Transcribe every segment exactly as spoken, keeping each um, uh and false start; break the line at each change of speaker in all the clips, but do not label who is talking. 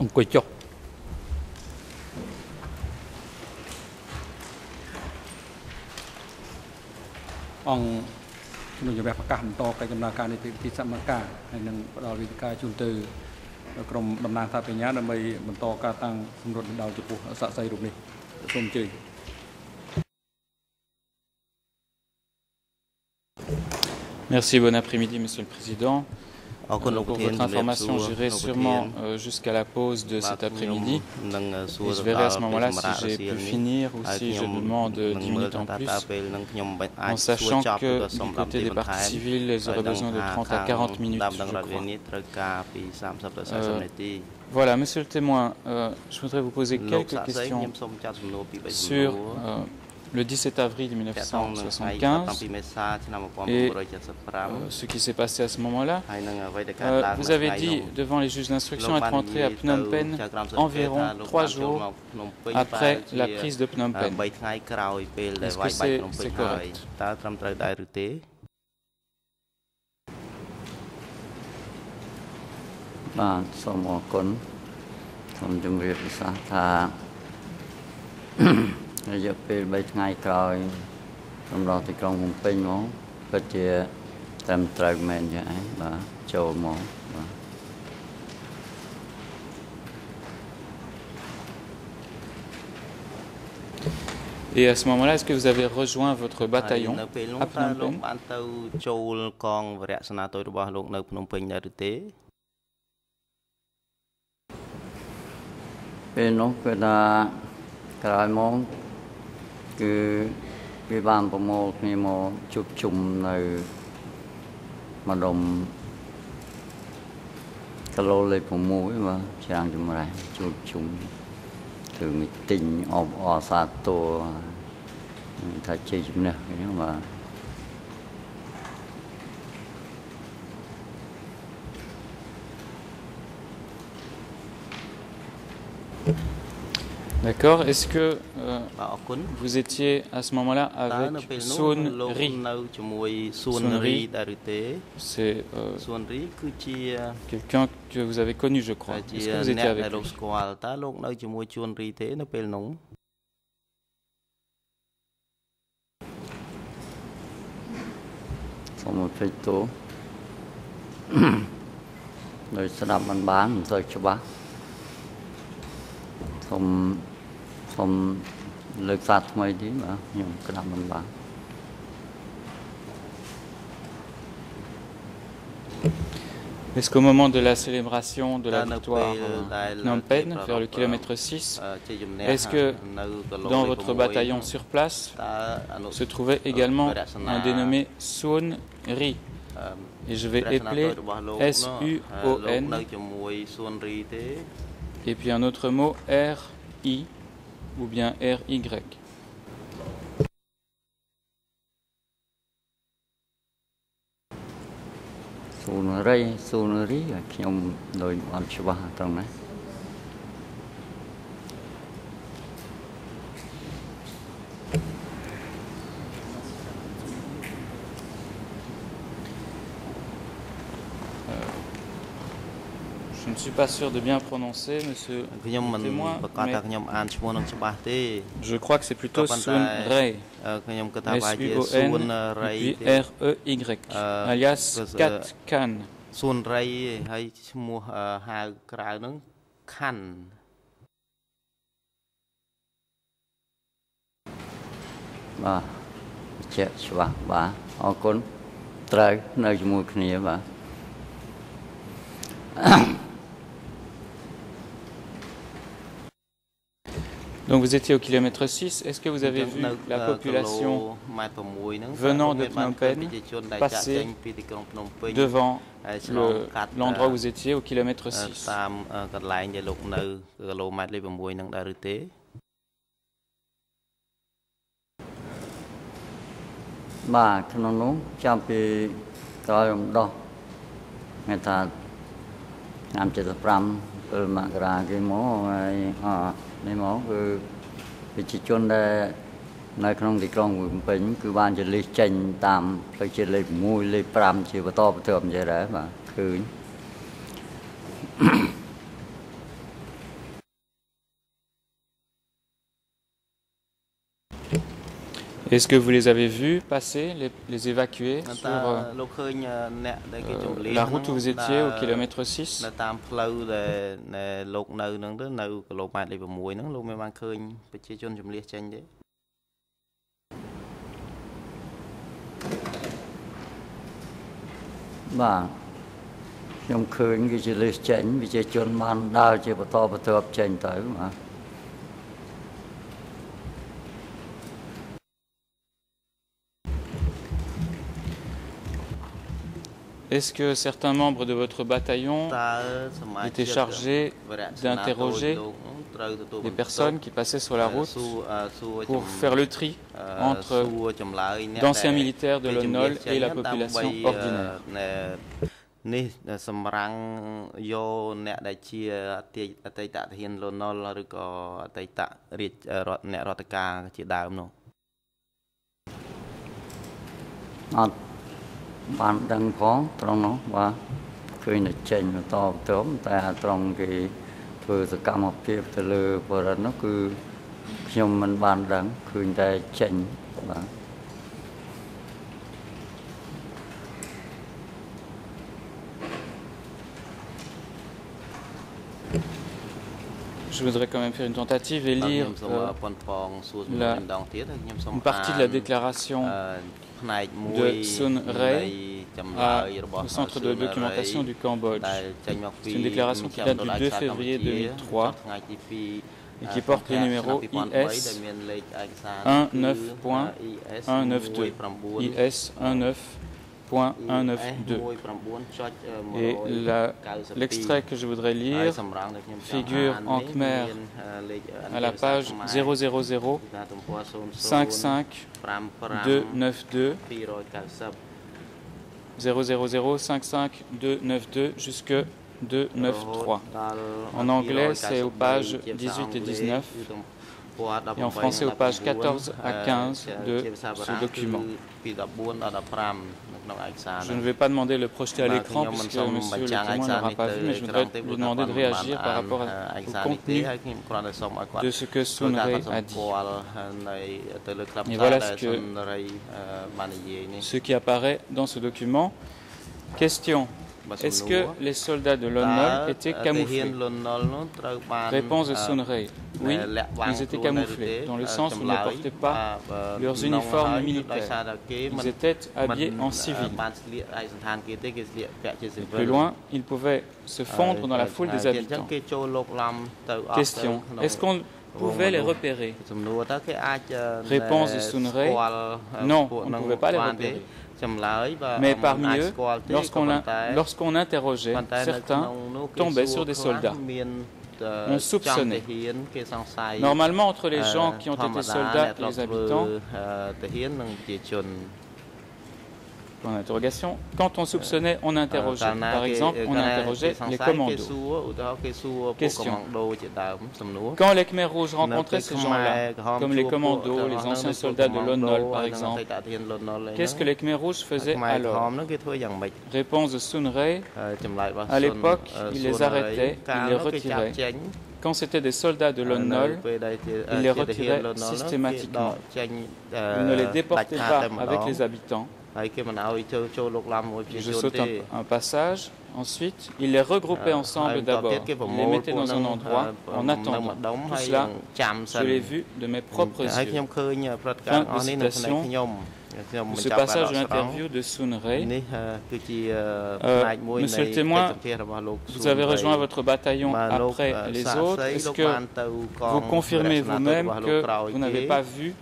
អង្គុយចុះអង្គក្នុងជំរះប្រកាសបន្តកិច្ចដំណើរការនីតិវិធីសមការហើយនឹងផ្ដល់វិធីការជូនទៅក្រុមតំណាងថាបញ្ញាដើម្បីបន្តការតាំងសម្រុតដល់ចំពោះសាក្សីរូបនេះសូមអញ្ជើញ
Merci, bon après-midi, Monsieur le Président. Euh, pour votre information, j'irai sûrement euh, jusqu'à la pause de cet après-midi. Et je verrai à ce moment-là si j'ai pu finir ou si je demande dix minutes en plus, en sachant que du côté des parties civiles, elles auraient besoin de trente à quarante minutes, je crois. Euh, voilà, Monsieur le témoin, euh, je voudrais vous poser quelques questions sur... Euh, le dix-sept avril mille neuf cent soixante-quinze et euh, ce qui s'est passé à ce moment-là. Euh, vous avez dit devant les juges d'instruction être rentré à Phnom Penh environ trois jours après la prise de Phnom Penh. Est-ce que c'est correct?
Giờ về bảy ngày rồi, trong đó thì con cũng pin món, có chia tam trời men vậy và châu món.
Et à ce moment-là, est-ce que vous avez rejoint votre bataillon à Phnom Penh?
Bên nó cái là cái món cứ cái bàn của một cái món chụp chung này mà đồng cái lô lên của mũi mà trang cho mà chụp chung từ mình tình ở ở xa tổ thật chơi chung nè cái mà
D'accord. Est-ce que euh, vous étiez à ce moment-là avec Sun Ri? Sun Ri, c'est euh, quelqu'un que vous avez connu, je crois. Est-ce que vous étiez avec lui?
Không lực phạt mấy tí mà nhưng cái làm mình bán.
Est-ce qu'au moment de la célébration de la victoire à Phnom Penh, vers le kilomètre six, est-ce que dans votre bataillon sur place se trouvait également un dénommé Sun Ri? Et je vais épeler S U O N et puis un autre mot R I ou bien R Y.
Sun Ri, Sun Ri,ខ្ញុំដោយអត់ច្បាស់ត្រង់ណា
Je ne suis pas sûr de bien prononcer, monsieur le témoin, mais je crois que c'est plutôt Sun Ray, S U O N, puis R E Y, alias Kat Khan.
Sun Ray, hay mua hai cái nướng Khan.
Bah, chếtច្បាស់បាទអរគុណត្រូវនៅជាមួយគ្នាបាទ
Donc vous étiez au kilomètre six, est-ce que vous avez vu la population venant de Phnom Penh passer devant l'endroit où vous étiez au kilomètre six?
Bah,ក្នុងនោះចាំពីក្រោយរំដោះគេថាឆ្នាំเจ็ดสิบห้าពេលមករាគេមកហើយអនេះមកគឺប្រជាជនដែលនៅក្នុងទីក្រុងភ្នំពេញគឺបានចលិះចេញតាមផ្លូវជាតិលេខหกលេខห้าជាបន្តបន្ទាប់អញ្ចឹងដែរបាទឃើញ
Est-ce que vous les avez vus passer, les, les évacuer sur euh, euh, la route où vous étiez au kilomètre six?
Bah,ខ្ញុំឃើញគេជាលេសចេញវាជាជនបានដើរជាបន្តបន្ទាប់ចេញទៅបាទ
Est-ce que certains membres de votre bataillon étaient chargés d'interroger les personnes qui passaient sur la route pour faire le tri entre d'anciens militaires de l'O N O L et la population ordinaire?
នេះសម្រាប់យកអ្នកដែលជាអតីតទាហាន លន់ នល់ ឬក៏អតីតរាជរដ្ឋអ្នករដ្ឋការជាដើមនោះ អត់បានដឹងផងត្រង់នោះបាទឃើញតែចេញបន្តបន្ទាប់តែត្រង់គេធ្វើសកម្មភាពទៅលើបរិបទនោះគឺខ្ញុំមិនបានដឹងឃើញតែចេញបាទ
Je voudrais quand même faire une tentative et lire euh, la, une partie de la déclaration de Sun Rae au centre de documentation du Cambodge. C'est une déclaration qui date du deux février deux mille trois et qui porte le numéro I S un neuf point un neuf deux. I S un neuf point un neuf deux. Et l'extrait que je voudrais lire figure en khmer à la page zéro zéro zéro cinq cinq deux neuf deux zéro zéro zéro cinq cinq deux neuf deux jusque deux neuf trois. En anglais, c'est aux pages dix-huit et dix-neuf. Et en français aux pages quatorze à quinze de ce document. Je ne vais pas demander de le projeter à l'écran puisque monsieur le témoin n'aura pas vu, mais je voudrais lui demander de réagir par rapport au contenu de ce que Sun Rae a dit. Et voilà ce, que, ce qui apparaît dans ce document. Question. Est-ce que les soldats de l'O N O L étaient camouflés? Réponse de Sun Rae. Oui, ils étaient camouflés, dans le sens où ils ne portaient pas leurs uniformes militaires. Ils étaient habillés en civil. Et plus loin, ils pouvaient se fondre dans la foule des habitants. Question. Est-ce qu'on pouvait les repérer? Réponse de Sun Rae. Non, on ne pouvait pas les repérer. Mais parmi eux, lorsqu'on lorsqu'on interrogeait, certains tombaient sur des soldats. On soupçonnait. Normalement, entre les gens qui ont été soldats et les habitants, point d'interrogation. Quand on soupçonnait, on interrogeait. Par exemple, on interrogeait les commandos. Question. Quand les Khmers rouges rencontraient ces gens-là, comme les commandos, les anciens soldats de l'O N O L par exemple, qu'est-ce que les Khmers rouges faisaient alors? Réponse de Sun Rae. À l'époque, ils les arrêtaient, ils les retiraient. Quand c'était des soldats de l'O N O L, ils les retiraient systématiquement. Ils ne les déportaient pas avec les habitants. Je saute un, un passage. Ensuite, ils les regroupaient ensemble d'abord. Ils les mettaient dans un endroit en attendant. Tout cela, je l'ai vu de mes propres yeux. Fin de citation. Ce passage de l'interview de Sun Rae. Euh, monsieur le témoin, vous avez rejoint votre bataillon après les autres. Est-ce que vous confirmez vous-même que vous n'avez pas vu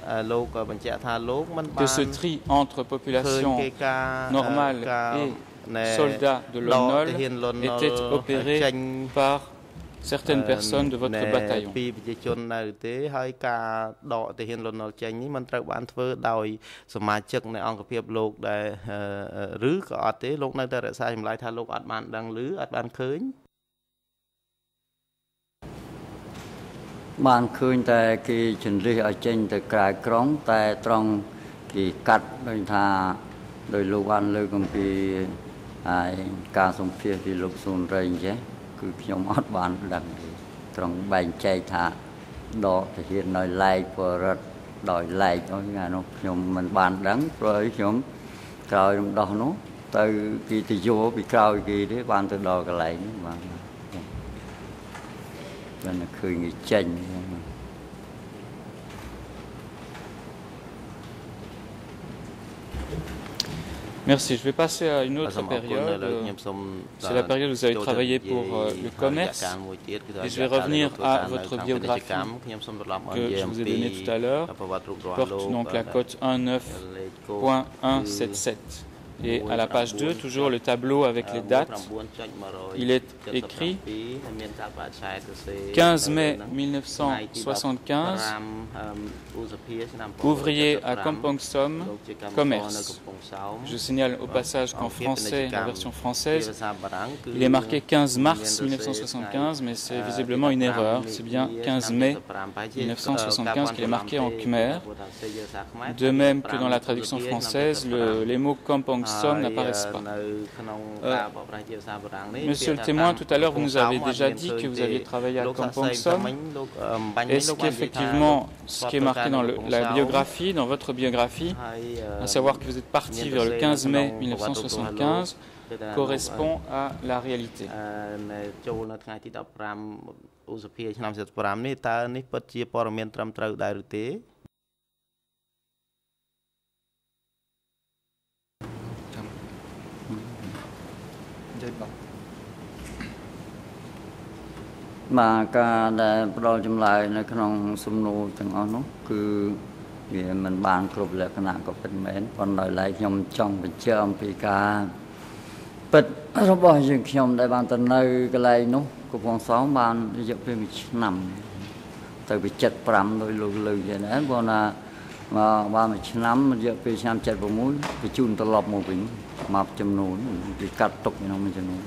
que ce tri entre population normale et soldats de l'O N O L était opéré par certaines personnes de votre bataillon?
Banឃើញតែគេជន្លិះឲ្យចេញទៅក្រៅក្រុងតែត្រង់គេកាត់ដូចថាដោយលោកបានលើកអំពីហើយការសម្ភាសពីលោកស៊ុនរ៉េអញ្ចឹងគឺខ្ញុំអត់បានដឹងទេត្រង់បែងចែកថាដកទាហាននៅឡែកបរិទ្ធ đòi lại thôi nghe nó nhom mình bàn đắng rồi nhom cào nhom đo nó từ kỳ thì vô bị cào kỳ đấy bàn từ đò cái lại mà nên là khơi người chênh.
Merci. Je vais passer à une autre période. C'est la période où vous avez travaillé pour euh, le commerce. Et je vais revenir à votre biographie que je vous ai donnée tout à l'heure. Porte donc la cote un neuf point un sept sept. Et à la page deux, toujours le tableau avec les dates, il est écrit quinze mai mille neuf cent soixante-quinze, ouvrier à Kampong Som, commerce. Je signale au passage qu'en français, la version française, il est marqué quinze mars mille neuf cent soixante-quinze, mais c'est visiblement une erreur. C'est bien quinze mai mille neuf cent soixante-quinze qu'il est marqué en khmer. De même que dans la traduction française, le, les mots Kampong Som n'apparaissent pas. Euh, monsieur le témoin, tout à l'heure, vous nous avez déjà dit que vous aviez travaillé à Kampong Som. Est-ce qu'effectivement, ce qui est marqué dans le, la biographie, dans votre biographie, à savoir que vous êtes parti vers le quinze mai mille neuf cent soixante-quinze, correspond à la réalité?
Mà cả để pro chấm lạiในក្នុងសំណួរទាំងអស់នោះគឺវាមិនបានគ្រប់លក្ខណៈក៏ពិតមែនប៉ុន្តែឡើយខ្ញុំចង់បញ្ជាក់អំពីការពិតរបស់យើងខ្ញុំដែលបានទៅនៅកន្លែងនោះកំពង់សោមបានរយៈពេលមួយឆ្នាំទៅពីเจ็ดสิบห้าដោយលោកលើកយ៉ាងណាព្រោះណាមកបានមួយឆ្នាំរយៈពេលឆ្នាំเจ็ดสิบหกបញ្ជូនត្រឡប់មកវិញមកចំនួនគេកាត់ទុកក្នុងមួយចំនួន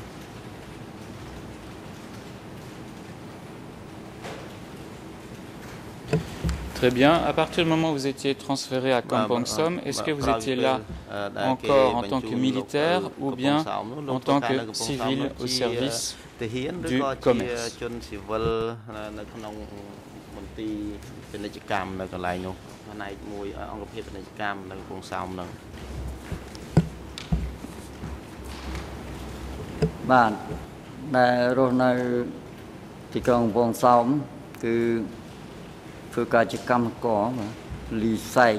Très bien. À partir du moment où vous étiez transféré à Kampong Som, est-ce que vous étiez là encore en tant que militaire ou bien en tant que civil au service du commerce?
Bạn, để rồi này thì còn vòng sống cứ phương cả chỉ cầm có mà lì xay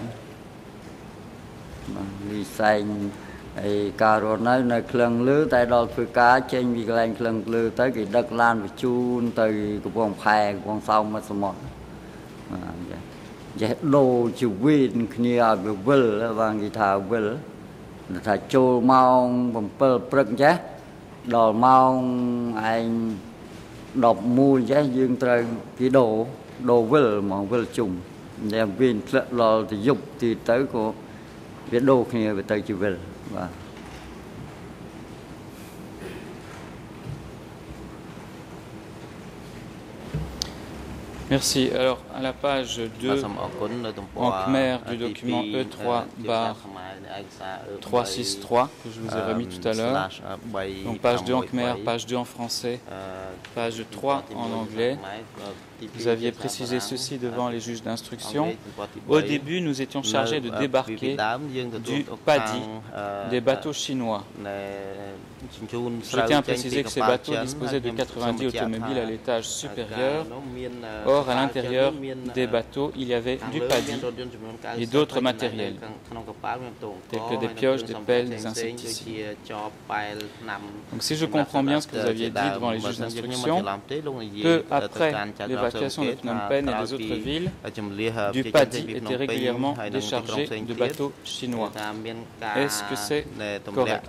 mà lì xay ấy cả rồi này này khlang lứa tại đó phương cả trên vì cái khlang lứa tới cái đất lan và chun từ cái vòng phè vòng sông mà sớm mọt vậy đồ chịu viên kia về vỡ và người ta vỡ thà trôi mau bằng pơ prek chứ đò mau anh đọc mua chứ dương trời cái đồ đồ vỡ mà vỡ chung để viên lọ thì dục thì tới của cái đồ kia về tới chịu vỡ và
Merci. Alors, à la page deux, en khmer du document E trois barre trois cent soixante-trois que je vous ai remis tout à l'heure. Donc, page deux en khmer, page deux en français, page trois en anglais. Vous aviez précisé ceci devant les juges d'instruction. Au début, nous étions chargés de débarquer du Padi, des bateaux chinois. Je tiens à préciser que ces bateaux disposaient de quatre-vingt-dix automobiles à l'étage supérieur. Or, à l'intérieur des bateaux, il y avait du paddy et d'autres matériels, tels que des pioches, des pelles, des insecticides. Donc, si je comprends bien ce que vous aviez dit devant les juges d'instruction, peu après l'évacuation de Phnom Penh et des autres villes, du paddy était régulièrement déchargé de bateaux chinois. Est-ce que c'est correct?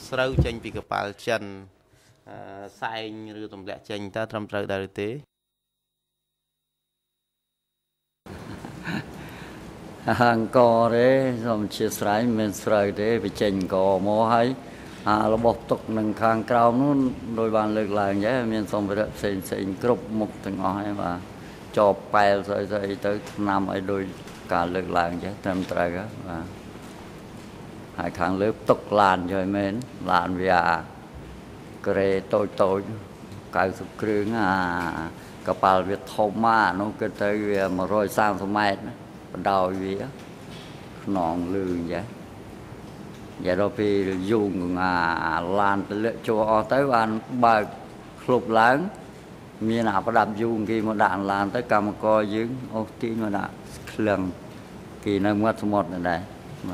ហាងកទេសូមអធិស្ឋានមិនស្រូវទេវាចេញកមកហើយអារបស់ទុកនឹងខាងក្រោមនោះដោយបានលើកឡើងចឹងមានសម្ភារៈផ្សេងផ្សេងគ្រប់មុខទាំងអស់ហើយបាទចបប៉ែលស្អីស្អីទៅឆ្នាំឲ្យដោយការលើកឡើងចឹងត្រឹមត្រូវបាទហើយខាងលើទុកឡានជួយមែនឡានវាក្រេតូចតូច90គ្រឿងអាកប៉ាល់វាធំមកនោះគឺទៅវាmột trăm ba mươiម៉ែត្រ
đào vía nòng lư vậy vậy rồi thì dùng à lan lựa cho tới ban ba lục lớn miền nào có đạp dùng khi mà đạn lan tới cầm coi dưới ô tí mà đạn lần kỳ nơi mất một này đây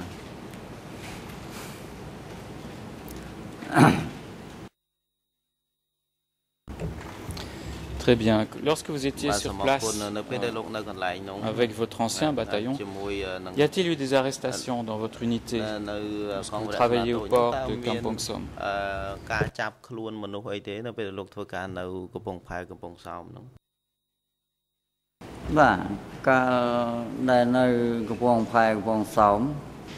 Très bien. Lorsque vous étiez sur place avec votre ancien bataillon, y a-t-il eu des arrestations dans votre unité lorsque vous travaillez au port de Kampong Som?
Bah, cả đây nơi Kampong Phai Kampong Som,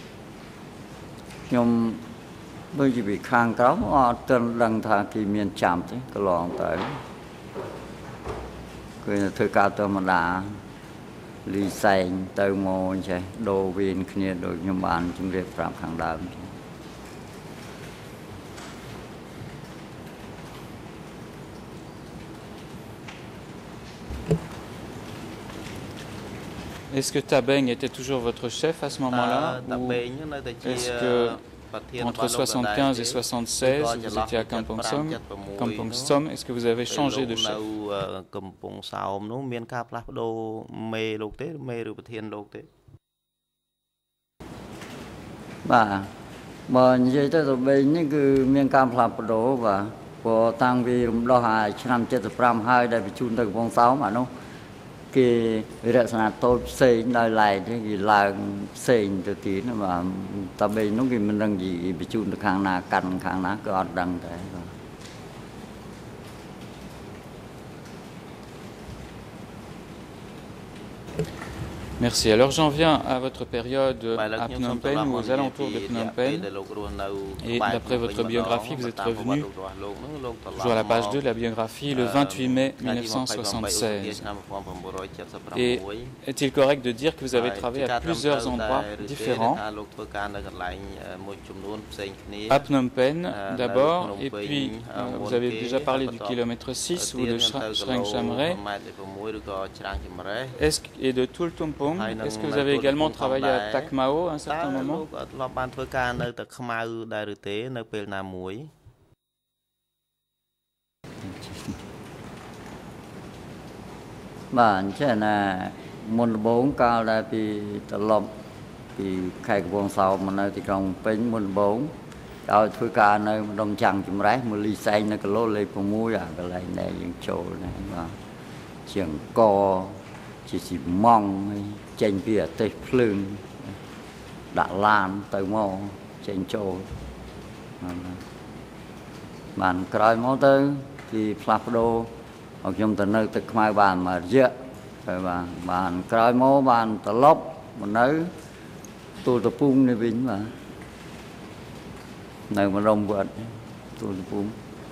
nhưng bây giờ bị khang cáo họ tên đăng thà kỳ miền chạm thế, cái lòn tới. Cứ thưa cao tôi mà đã lì xanh tới mô chứ đồ viên kia đồ nhóm bạn chúng việc phạm kháng đám
Est-ce que Tabeng était toujours votre chef à ce moment-là ou est-ce que entre soixante-quinze et soixante-seize, vous étiez à Kampong Som. Kampong Som, est-ce que vous avez changé de chef?
Bah, mà như vậy tới bên những cái miền Cam Phật Đô và của tăng vi đó là năm chín mươi hai đây bị chôn tới Kampong Som mà nó cái việc sản tốt xây nơi lại thì là xây từ tí nữa mà ta bên nó cái mình đang gì bị chôn được hàng nào cằn hàng nào có đằng thế.
Merci. Alors j'en viens à votre période à Phnom Penh ou aux alentours de Phnom Penh. Et d'après votre biographie, vous êtes revenu, toujours à la page deux de la biographie, le vingt-huit mai mille neuf cent soixante-seize. Et est-il correct de dire que vous avez travaillé à plusieurs endroits différents? À Phnom Penh d'abord, et puis euh, vous avez déjà parlé du kilomètre six ou de Shreng Shamre, et de Tultumpong. Est-ce que vous avez également travaillé à Tak Mao à un certain moment?
Bạn chứ là một bốn cao là vì tập lộc vì khai quần sau mà nơi thì trong bên một bốn rồi thôi cả nơi đồng chẳng chùm rái một ly xanh nó cái lô lê của mũi à cái này này những chỗ này mà trường co chỉ chỉ mong trên phía tây phương đã lan tới mò trên chỗ bạn coi mô tư thì Flapdo hoặc trong từ nơi từ mai bàn mà dựa rồi bạn bạn coi mô bàn từ lốc một nơi tôi tập trung này vinh mà nơi mà rồng vượt tôi tập trung.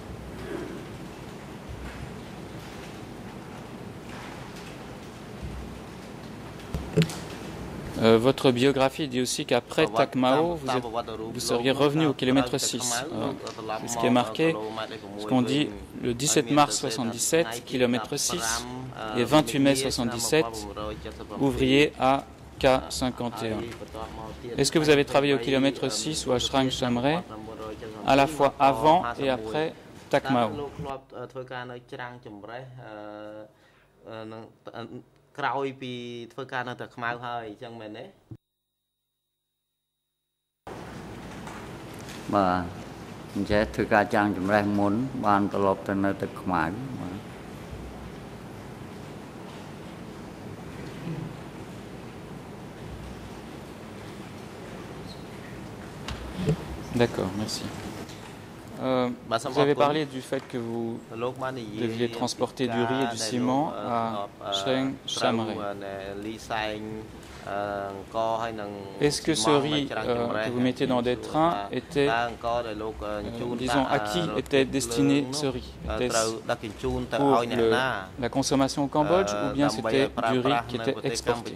Euh, votre biographie dit aussi qu'après Tak Mao, vous, êtes, vous seriez revenu au kilomètre six. Euh, c'est ce qui est marqué, ce qu'on dit le dix-sept mars soixante-dix-sept, kilomètre six, et vingt-huit mai soixante-dix-sept, ouvrier à K cinquante et un. Est-ce que vous avez travaillé au kilomètre six ou à Shrang Shamre, à la fois avant et après Tak Mao?
Krauy piធ្វើការនៅតែខ្មៅហើយអញ្ចឹងមែនទេ
បាទអញ្ចឹងធ្វើការចាំចម្រេះមុនបានត្រឡប់ទៅនៅទឹកខ្មៅបាទ
D'accord, merci. Euh, vous avez parlé du fait que vous deviez transporter du riz et du ciment à Shreng Shamre. Est-ce que ce riz euh, que vous mettez dans des trains était, euh, disons, à qui était destiné ce riz? Était-ce pour le, la consommation au Cambodge ou bien c'était du riz qui était exporté?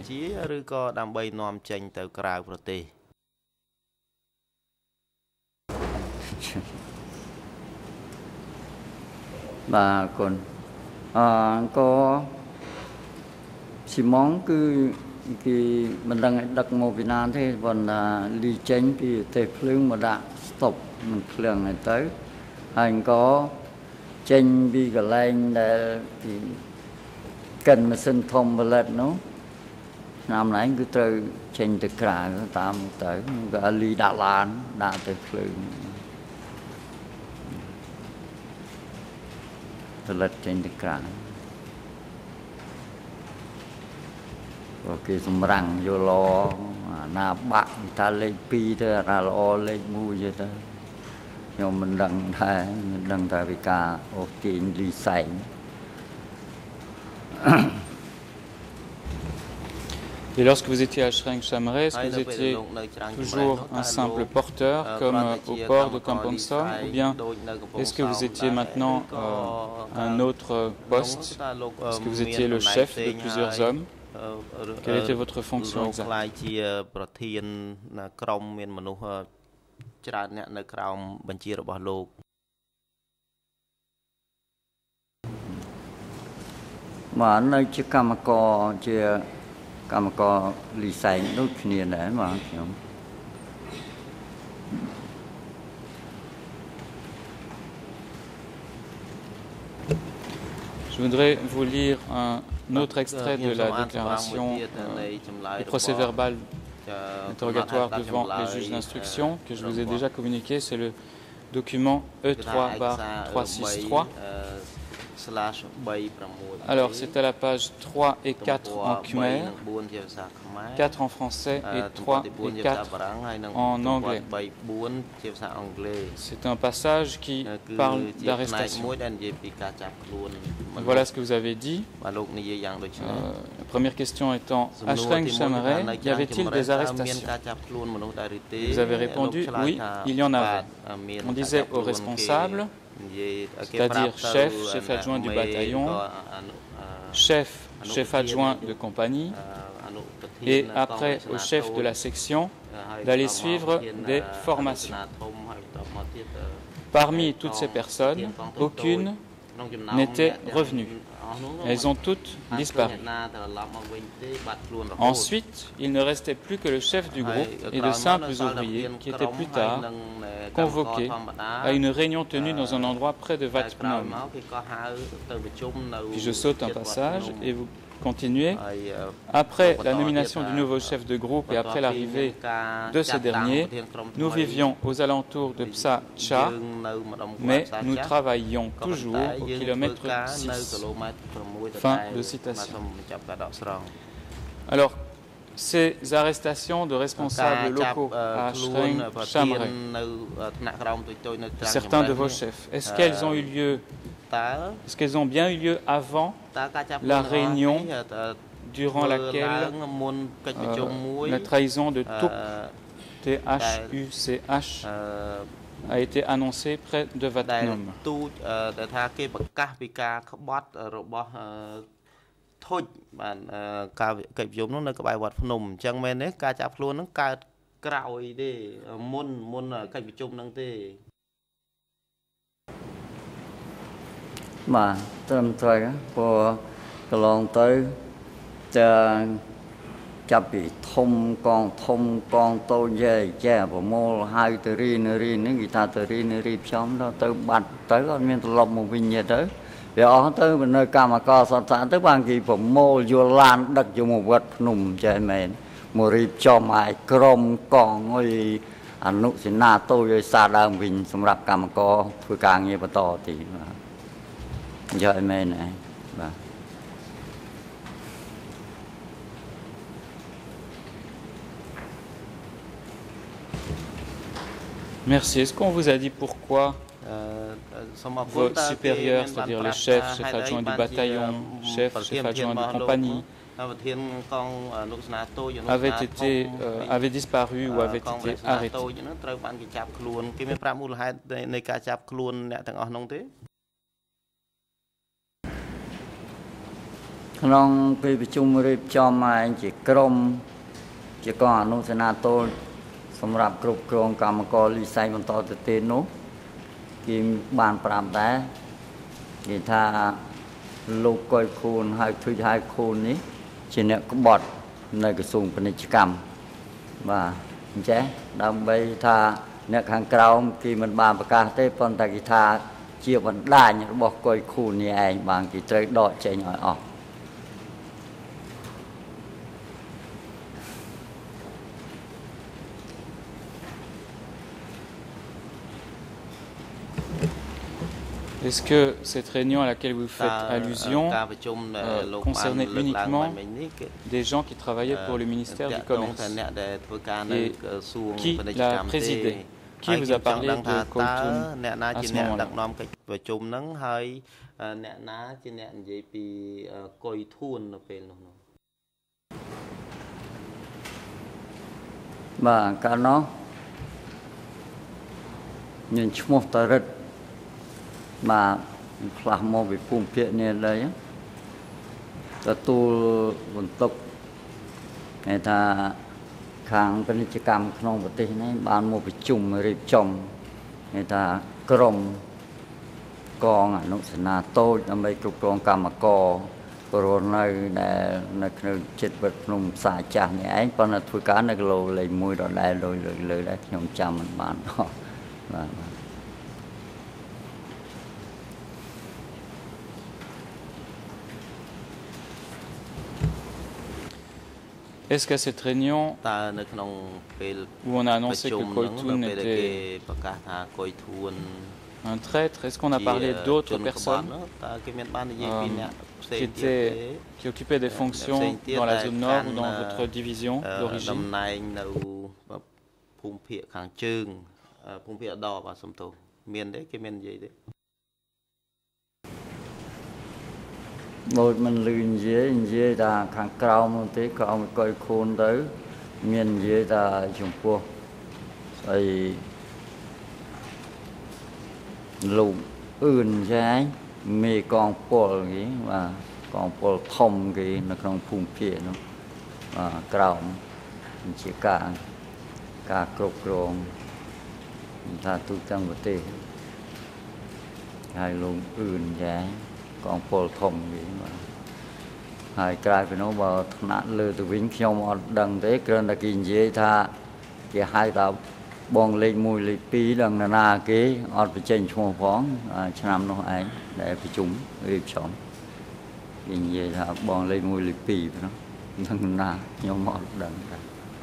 Bà còn à, có xi món cứ khi mình đang đặt một Việt Nam thế còn là đi tránh thì thể phương mà đã stop mình phương này tới hành có tranh vì cái lạnh để thì cần mà sinh thông và lật nó năm nay cứ từ tranh từ cả tám tới cái ly đã lan đã thể phương lật tranh từ cả cái sầm răng vô lo na bạc ta lên pi thôi ra lo lên mua vậy thôi nhưng mình đăng thay mình đăng thay vì cả ô tiền đi sành.
Et lorsque vous étiez à Shreng-Chamray, est-ce que vous étiez toujours un simple porteur comme au port de Kampong-Som ou bien est-ce que vous étiez maintenant euh, un autre poste? Est-ce que vous étiez le chef de plusieurs hommes? Quelle était votre fonction exacte?
Mà nơi chiếc cam co chia cam co lì xanh đôi khi này mà kiểu
Je voudrais vous lire un autre extrait de la déclaration euh, du procès-verbal interrogatoire devant les juges d'instruction que je vous ai déjà communiqué. C'est le document E trois barre trois cent soixante-trois. Alors, c'est à la page trois et quatre en khmer, quatre en français et trois et quatre en anglais. C'est un passage qui parle d'arrestation. Voilà ce que vous avez dit. Euh, la première question étant, à Shreng-Chamray, y avait-il des arrestations? Vous avez répondu, oui, il y en avait. On disait aux responsables, c'est-à-dire chef, chef adjoint du bataillon, chef, chef adjoint de compagnie, et après au chef de la section d'aller suivre des formations. Parmi toutes ces personnes, aucune n'était revenue. Elles ont toutes disparu. Ensuite, il ne restait plus que le chef du groupe et de simples ouvriers qui étaient plus tard convoqués à une réunion tenue dans un endroit près de Wat Phnom. Puis je saute un passage et vous continuez. Après la nomination du nouveau chef de groupe et après l'arrivée de ce dernier, nous vivions aux alentours de Psa Cha, mais nous travaillions toujours au kilomètre six. Fin de citation. Alors, ces arrestations de responsables locaux à Shreng-Chamray, certains de vos chefs, est-ce qu'elles ont eu lieu, est-ce qu'elles ont bien eu lieu avant la réunion durant laquelle euh, la trahison de Tuc, T H U C H, a été annoncée près de Wat Phnom?
mà tâm thời của cái lòng tớiจะจับปีทมกองทมกองโตใหญ่แก่ผมโมไฮเตอรีนรีนี่กีตาร์เตอรีนรีช้อมแล้วtớiบัดtớiก็มีตลบmộtวิญญาณtớiเดี๋ยวเอาtớiเป็นnơiกามากรสถานtớiบางทีผมโมยูลานดักอยู่หมู่วัดหนุ่มใจแมนมรีบจอมไอกรมกองไออนุสินาโตยซาดามวินสำหรับกามากรผู้การเงียบต่อตีใจแมนไอ้บ้า
Merci. Est-ce qu'on vous a dit pourquoi vos supérieurs, c'est-à-dire les chefs, chefs adjoints du bataillon, chefs, chefs adjoints de compagnie, avaient été, euh, avaient disparu ou avaient été arrêtés?
Trong khiประชุมเรียบจอมมาchỉក្រុមជាកងអនុសេនាតូចសម្រាប់គ្រប់គ្រងកម្មករលីស័យបន្តទៅទៀតនោះគេបានប្រាប់ដែរនិយាយថាលោកកុយខូនហើយជួយហើយខូននេះជាអ្នកក្បត់ nơi cái xuồng bên chỉ cầm và chế đâm bay thaអ្នកខាងក្រោមគេមិនបានប្រកាសទេប៉ុន្តែគេថាជាបណ្ដាញរបស់កុយខូននេះឯងបានគេត្រូវដកចេញឲ្យអស់
Est-ce que cette réunion à laquelle vous faites allusion euh, concernait uniquement des gens qui travaillaient pour le ministère du Commerce? Et qui l'a présidé? Qui vous a parlé de Koitoun à ce moment-là?
បាទកាលនោះមានឈ្មោះតារិត បាទផ្លាស់មកពីភូមិភាគនេះដែរទទួលបន្ទុកគេថាខាងពាណិជ្ជកម្មក្នុងប្រទេសនេះបានមកប្រជុំរៀបចំគេថាក្រុមកងអនុសនាតូចដើម្បីគ្រប់គ្រងកម្មករព្រោះនៅដែលនៅក្នុងចិត្តវត្តភ្នំផ្សារចាស់នេះឯងប៉ុន្តែធ្វើការនៅគីឡូលេខ មួយដដែលដោយលើដែរខ្ញុំចាំមិនបានបាទ
Est-ce qu'à cette réunion où on a annoncé que Koitoun était un traître, est-ce qu'on a parlé d'autres personnes euh, qui, étaient, qui occupaient des fonctions dans la zone nord ou dans votre division d'origine?
Một mình luyện dễ dễ là kháng cao một tí cao một coi khôn tới miền dễ là Trung Quốc rồi lục ươn trái mì con bò cái và con bò thông cái nó không phun phía nó và cao chỉ cả cả cột rồng ta tu trong một tí hai lục ươn trái กองពលធំវិញបាទហើយក្រៅពីនោះបើថ្នាក់លើទៅវិញខ្ញុំអត់ដឹងទេគ្រាន់តែគេនិយាយថាគេហៅថាបងលេខ មួយលេខ ពីរ ដឹងណាគេអត់បញ្ចេញឈ្មោះផងឆ្នាំនោះឯងដែលប្រជុំរៀបចំគេនិយាយថាបងលេខ មួយលេខ ពីរ ហ្នឹងដឹងណាខ្ញុំអត់ដឹងទេ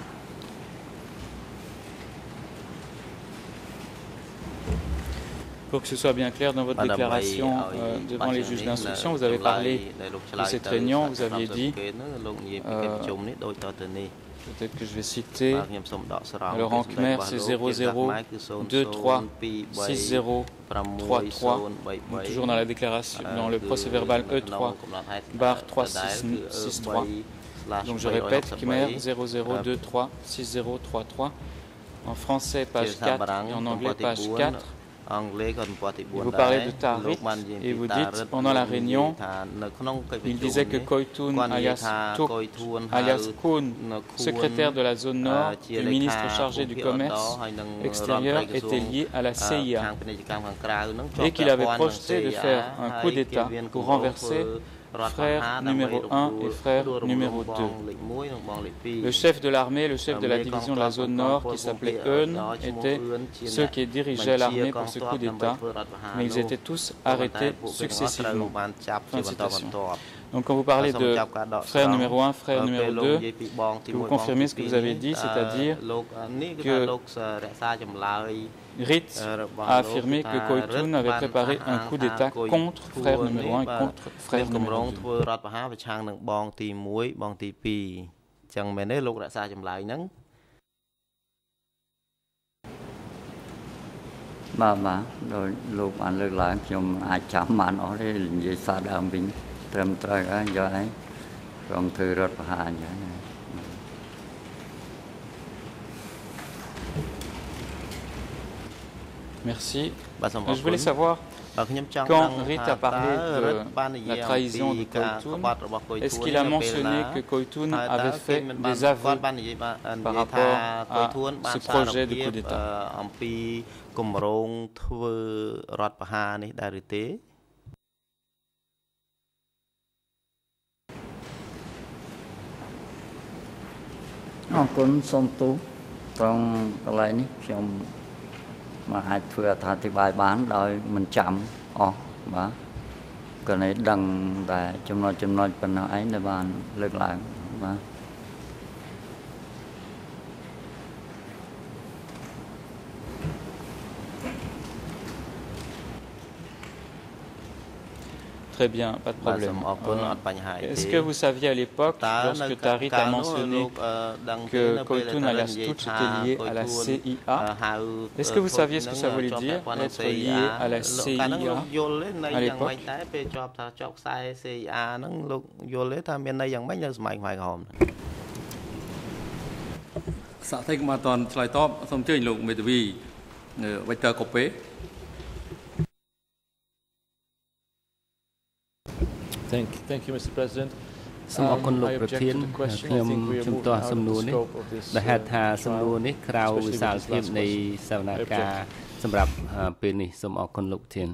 Pour que ce soit bien clair dans votre déclaration euh, devant les juges d'instruction, vous avez parlé de cette réunion, vous aviez dit, euh, peut-être que je vais citer, alors en Khmer c'est zéro zéro deux trois six zéro trois trois, toujours dans la déclaration, dans le procès verbal E trois barre trois six six trois. Donc je répète, Khmer zéro zéro deux trois six zéro trois trois, en français page quatre et en anglais page quatre. Vous parlez de Tarit et vous dites pendant la réunion, il disait que Koitoun alias Tuk alias Kun, secrétaire de la zone nord du ministre chargé du commerce extérieur, était lié à la C I A et qu'il avait projeté de faire un coup d'État pour renverser frère numéro un et frère numéro deux. Le chef de l'armée, le chef de la division de la zone nord, qui s'appelait Eun, étaient ceux qui dirigeaient l'armée pour ce coup d'État, mais ils étaient tous arrêtés successivement. Fin de citation. Donc quand vous parlez de frère numéro un, frère numéro deux, vous confirmez ce que vous avez dit, c'est-à-dire que Rit a affirmé que Koitoun avait préparé un coup d'État contre frère numéro un et contre frère numéro deux.
Bà bà rồi lúc bạn lực lại chúng ai chạm bạn ở đây là gì xa đàm bình trầm trời á do ấy còn thư rất là hà như này.
Merci. Je voulais savoir, quand Rit a parlé de la trahison de Koitoun, est-ce qu'il a mentionné que Koitoun avait fait des aveux par rapport à ce projet de coup d'État?
អរគុណសូមទូត្រង់កន្លែងនេះខ្ញុំមកអាចធ្វើអត្ថាធិប្បាយបានដោយមិនចាំអស់បាទក៏នេះដឹងតែចំណុចចំណុចប៉ុណ្ណោះឯងដែលបានលើកឡើងបាទ
Très bien, pas de problème. Est-ce que vous saviez à l'époque, lorsque Tarit a mentionné que Koitoun Alastout était lié à la C I A, est-ce que vous saviez ce que ça voulait dire, être lié à la C I A à l'époque?
Ça fait que maintenant, je l'ai top, son chơi lục mais vì vecteur copé.
Thank, thank you, Mister President.
សូមអរគុណលោកប្រធានខ្ញុំជំទាស់សំណួរនេះដែលហេតុថាសំណួរនេះក្រៅវិសាលភាពនៃសវនកម្មសម្រាប់ពេលនេះសូមអរគុណលោកប្រធាន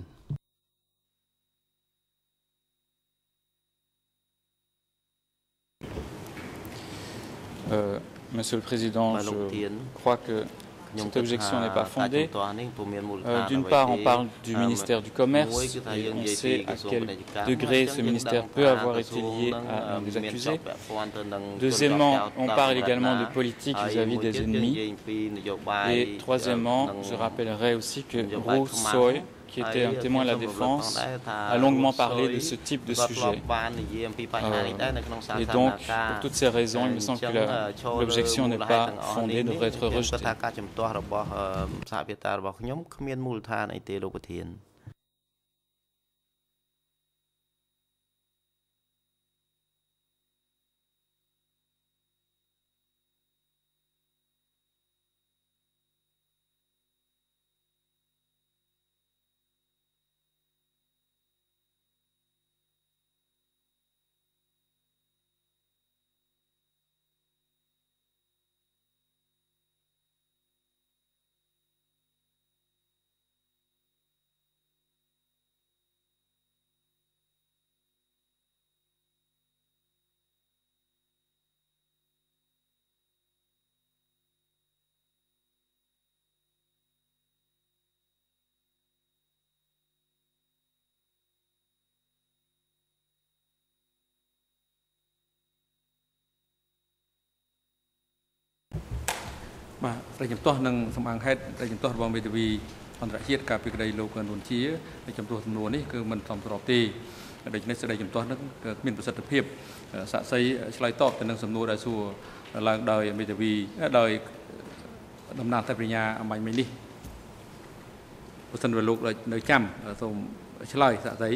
Euh, Monsieur le Président, je crois que cette objection n'est pas fondée. Euh, D'une part, on parle du ministère du Commerce et on sait à quel degré ce ministère peut avoir été lié à un des accusés. Deuxièmement, on parle également de politique vis-à-vis des ennemis. Et troisièmement, je rappellerai aussi que Ru Soy, qui était un témoin de la défense, a longuement parlé de ce type de sujet. Euh, et donc, pour toutes ces raisons, il me semble que l'objection n'est pas fondée, devrait être rejetée.
Mà tại chấm toa nâng sầm ăn hết tại chấm toa bằng vì phần đại diện cả việc đầy lâu cần đồn chia tại chấm toa thầm nàyคือมันสำหรับตีในในในจำตัวนั้นมีประสิทธิภาพสะใช้สไลด์ตอบแต่นังสำนวนได้สู่หลังโดยมีแต่วีโดยดำน้ำแต่ปริญญาอมัยไม่นี่ประสิทธิภาพลูกเลยโดยจำส่งสไลด์สะใช้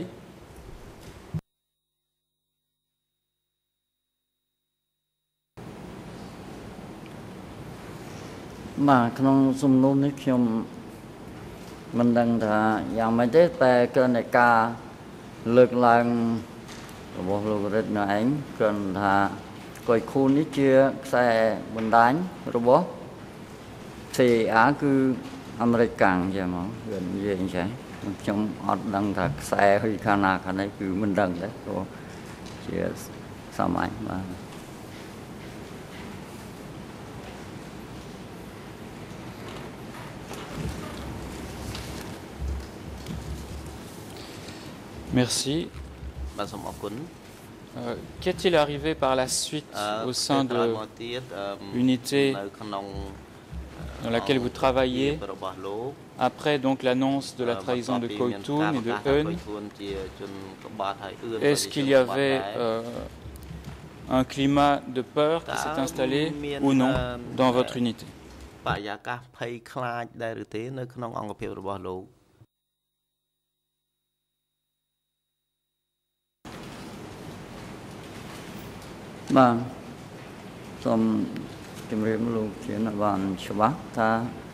mà trong xung đột nàyខ្ញុំមិនដឹងថាយ៉ាងម៉េចទេតែគ្រាន់តែការលើកឡើងរបស់លោករិទ្ធនៅឯងគ្រាន់ថាកុយខូននេះជាខ្សែបណ្ដាញរបស់ C I A គឺអាមេរិកកាំងចឹងហ្មងគឺនិយាយអញ្ចឹងខ្ញុំអត់ដឹងថាខ្សែហុយខាងណាខាងនេះគឺមិនដឹងទេព្រោះជាសាមញ្ញបាទ
Merci. Euh, Qu'est-il arrivé par la suite au sein de l'unité dans laquelle vous travaillez après donc l'annonce de la trahison de Koitoun et de Eun? Est-ce qu'il y avait euh, un climat de peur qui s'est installé ou non dans votre unité?
Vâng, trongជំរាបលោកជាបានច្បាស់ថា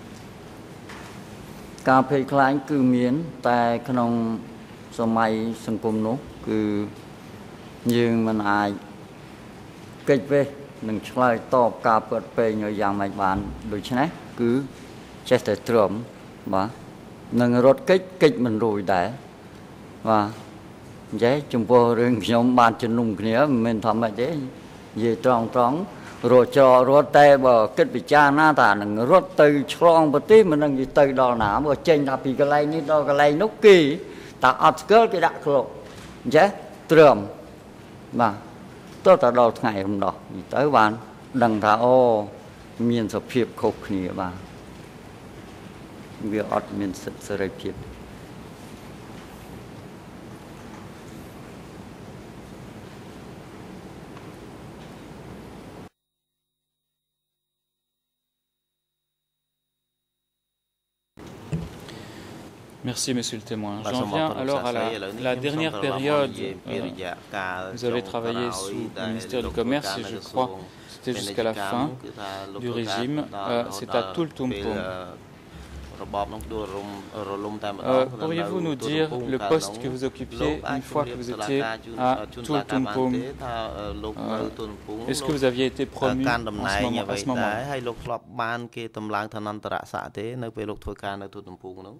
ការភ័យខ្លាចគឺមានតែក្នុងសម័យសង្គមនោះគឺយើងមិនអាចកិច្ចវេះនឹងឆ្លើយតបការពិតពេញយ៉ាងម៉េចបានដូច្នេះគឺចេះតែទ្រាំបាទនឹងរត់កិច្ចកិច្ចមិនរួចដែរបាទអញ្ចឹងចំពោះរឿងខ្ញុំបានជំនុំគ្នាមិនមែនថាម៉េចទេនិយាយត្រង់ត្រង់
rồi cho rồi tay bờ kết bị cha na ta nâng rồi từ trong bờ tí mình nâng từ đò nã bờ trên ta bị cái này ní đò cái này nút kỳ ta ấp cơ cái đặc lộ chứ trầm mà tôi ta đò ngày hôm đó tới bạn đằng thà ô miền sập hiệp khục nè bà việc ọt miền sập sập hiệp
Merci, monsieur le témoin. J'en viens alors à la, la dernière période. Euh, vous avez travaillé sous le ministère du Commerce, et je crois que c'était jusqu'à la fin du régime. Euh, C'est à Tultumpung. Euh, Pourriez-vous nous dire le poste que vous occupiez une fois que vous étiez à Tultumpung? euh, Est-ce que vous aviez été promu en ce moment, à ce moment?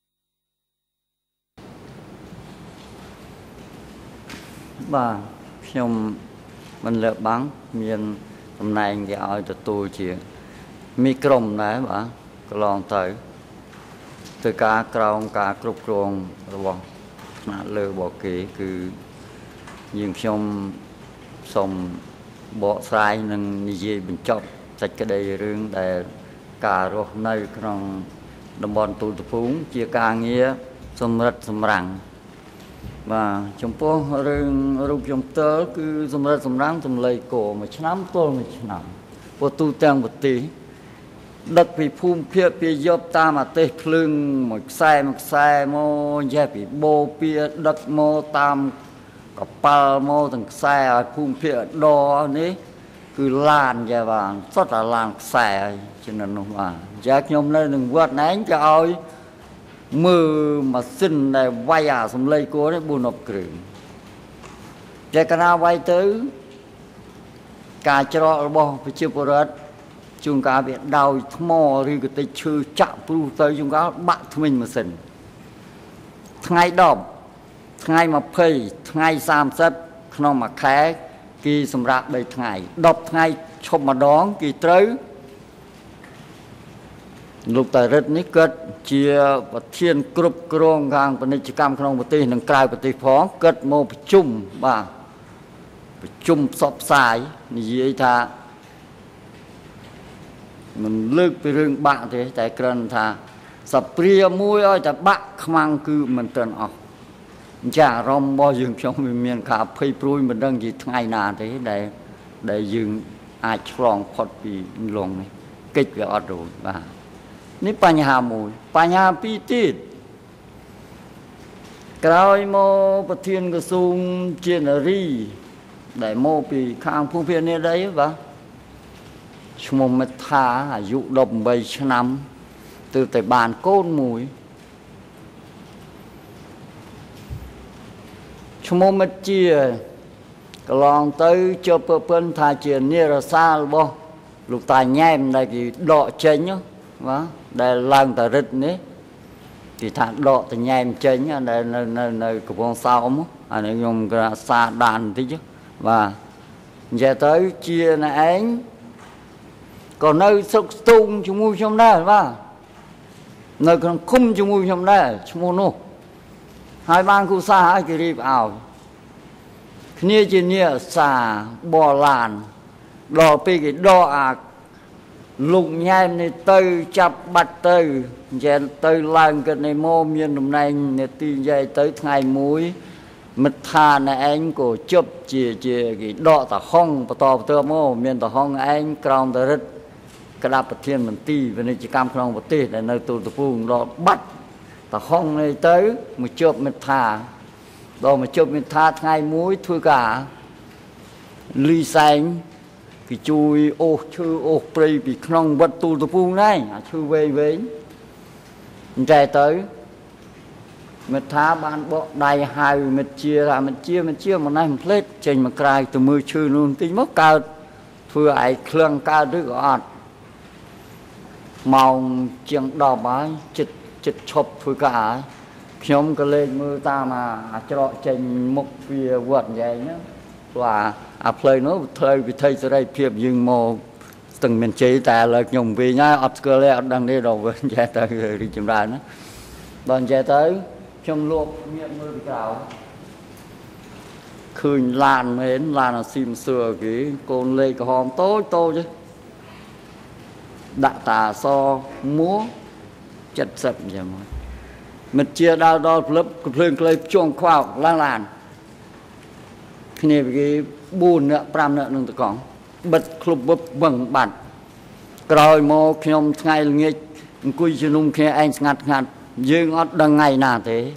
Bàខ្ញុំមិនលើបាំងមានតំណែងគេឲ្យទទួលជាមីក្រុមដែរបាទកន្លងទៅទៅការក្រោមការគ្រប់គ្រងរបស់ថ្នាក់លើរបស់គេគឺយើងខ្ញុំសូមបកស្រាយនិងនិយាយបញ្ចប់សេចក្តីរឿងដែលការរស់នៅក្នុងតំបន់ទូលតពូងជាការងារសម្រិតសម្រាំងបាទចំពោះរឿងរូបខ្ញុំផ្ទាល់គឺសម្រិតសម្រាំងសំឡេងគោមួយឆ្នាំទល់មួយឆ្នាំពោះទូទាំងប្រទេសដឹកពីភូមិភាគពីយប់តាមអាទេសភ្លើងមួយខ្សែមួយខ្សែមកយេពីបោពីដឹកមកតាមកប៉ាល់មកទាំងខ្សែឲ្យភូមិភាគដនេះគឺឡានយ៉ាបាទសុទ្ធតែឡានខ្សែហើយចំណុចនោះបាទយ៉ាខ្ញុំនៅនឹងវត្តណែងគេឲ្យមើលម៉ាស៊ីនដែលវាយអាសំឡេងគោនេះបួនអប់គ្រឿងតែកាលណាវាយទៅការច្រករបស់ប្រជាពលរដ្ឋជួនកាលវាដោយថ្មឬក៏តិចឈើចាក់ព្រុសទៅជួនកាលបាក់ធ្មេញម៉ាស៊ីនថ្ងៃដប់ថ្ងៃម្ភៃថ្ងៃសាមសិបក្នុងមួយខែគេសម្រាប់បីថ្ងៃដប់ថ្ងៃឈប់ម្ដងគេត្រូវលោកតារិទ្ធនេះគាត់ជាប្រធានគ្រប់គ្រងខាងពាណិជ្ជកម្មក្នុងប្រទេសនិងក្រៅប្រទេសផងគាត់មកប្រជុំបាទប្រជុំផ្សព្វផ្សាយនិយាយថាមិនលើកពីរឿងបាក់ទេតែគ្រាន់ថាសព្រាមួយឲ្យតែបាក់ខ្មាំងគឺមិនទាន់អស់អញ្ចឹងអារម្មណ៍របស់យើងខ្ញុំវាមានការភ័យព្រួយមិនដឹងជាថ្ងៃណាទេដែលដែលយើងអាចឆ្លងផុតពីលងនេះកិច្ចវាអត់រួចបាទនេះបញ្ហាមួយបញ្ហាពីរទៀតក្រោយមកប្រធានក្រសួងជានារីដែលមកពីខាងភូមិភាគនេះដែរបាទឈ្មោះមិត្ថាអាយុដប់ប្រាំបីឆ្នាំទើបតែបានកូនមួយឈ្មោះមិត្តជាកន្លងទៅចុះពើថាជានិរសាលរបស់លោកតាញ៉ែមដែលគេដកចេញបាទដែលឡើងតារិទ្ធនេះគេថាដកតញ៉ែមចេញដែលនៅនៅនៅកំពង់សោមអានេះខ្ញុំក៏សាដានបន្តិចបាទនិយាយទៅជាណែឯងក៏នៅស្រុកស្ទូងជាមួយខ្ញុំដែរបាទនៅក្នុងឃុំជាមួយខ្ញុំដែរឈ្មោះនោះហើយបានគូសាឲ្យគេរៀបឲ្យគ្នាជាញាសាបឡានដល់ពេលគេដកអាលោកញ៉ែមនេះទៅចាប់បាត់ទៅចេះទៅឡើងគិតនៃម៉ូមានតំណែងនេតិនិយាយទៅថ្ងៃមួយមិត្តថាណែឯងក៏ជប់ជាជាគេដកតាហុងបន្តបន្តមកមានតាហុងឯងក្រោមតរិទ្ធក្តាប់ប្រធានមន្ត្រីពាណិជ្ជកម្មក្នុងប្រទេសដែលនៅទូលតពូងដល់បាត់តាហុងនេះទៅមកជប់មិត្តថាដល់មកជប់មិត្តថាថ្ងៃមួយធ្វើការលីសែងគេជួយអូសឈើអូសព្រៃពីក្នុងវត្តទូលតពូងដែរអាឈើវែងវែងអញ្ចឹងទៅមិត្តថាបានបកដៃហៅមិត្តជាថាមិត្តជាមិត្តជាម្នេះមិនភ្លេចចេញមកក្រៅទៅមើលឈើនោះបន្តិចមកកើតធ្វើឯក្លឹងកើតឬក៏អត់ម៉ោងជាងដប់ហើយចិត្តចិត្តឈប់ធ្វើការហើយខ្ញុំក៏លេងមើលតាមអាច្រកចេញមុខវាវត្តយ៉ាងហ្នឹង và à plei nó thời vì thầy sẽ đây phiệp nhưng mà từng miền chế tại là nhung vì nhá Australia đang đi đầu với chạy tới đi chìm ra nó đoàn chạy tới trong luộc miệng mưa cào khơi lan mến lan là sim sửa cái côn lê cái hòm tối tô chứ đã tà so múa chật sập vậy mà mình chia đau đau lớp phơi cây chuông khoao lang làn khi này cái buồn nữa pram nữa nương tự còn bật club bật bằng bản rồi mò khi ông ngày nghe cùi chân nung khi anh ngặt ngặt dương ót đang ngày nào thế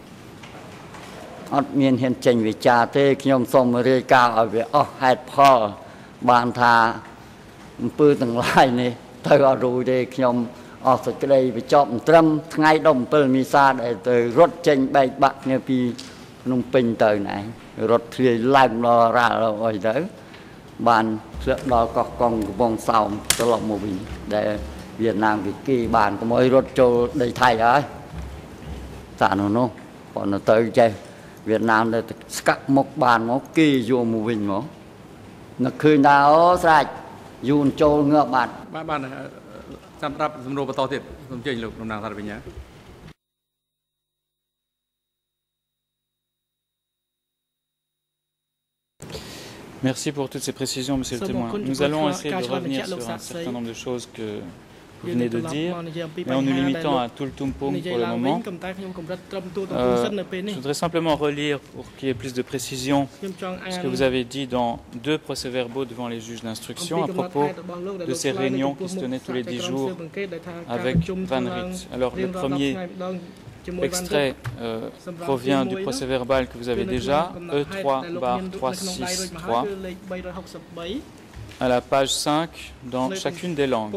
ót miền hiện trình về trà thế khi ông xong rồi cao ở về ót hạt phò bàn thà pư từng lại này thời ở rồi đây khi ông ở cái đây bị chọn trâm ngày đồng từ misa để từ rốt trên bay bạc như pi nung pin từ này rốt thì làm lo ra rồi đấy bàn đó có con vòng sau cho lọc một bình để Việt Nam cái kỳ bàn có mỗi rốt cho đầy thay đấy tạ nó nó còn nó tới chơi Việt Nam để cắt một bàn nó kỳ vô một bình nó nó khơi nào sạch dùn trâu ngựa bàn
bạn bạn chăm rap dùm đồ to thiệt dùm chơi lục đồng nàng thật bình nhá.
Merci pour toutes ces précisions, Monsieur le témoin. Nous allons essayer de revenir sur un certain nombre de choses que vous venez de dire, mais en nous limitant à tout le tumpung pour le moment. Euh, je voudrais simplement relire pour qu'il y ait plus de précision ce que vous avez dit dans deux procès-verbaux devant les juges d'instruction à propos de ces réunions qui se tenaient tous les dix jours avec Van Riet. Alors le premier extrait euh, provient du procès-verbal que vous avez déjà, E trois barre trois cent soixante-trois, à la page cinq dans chacune des langues.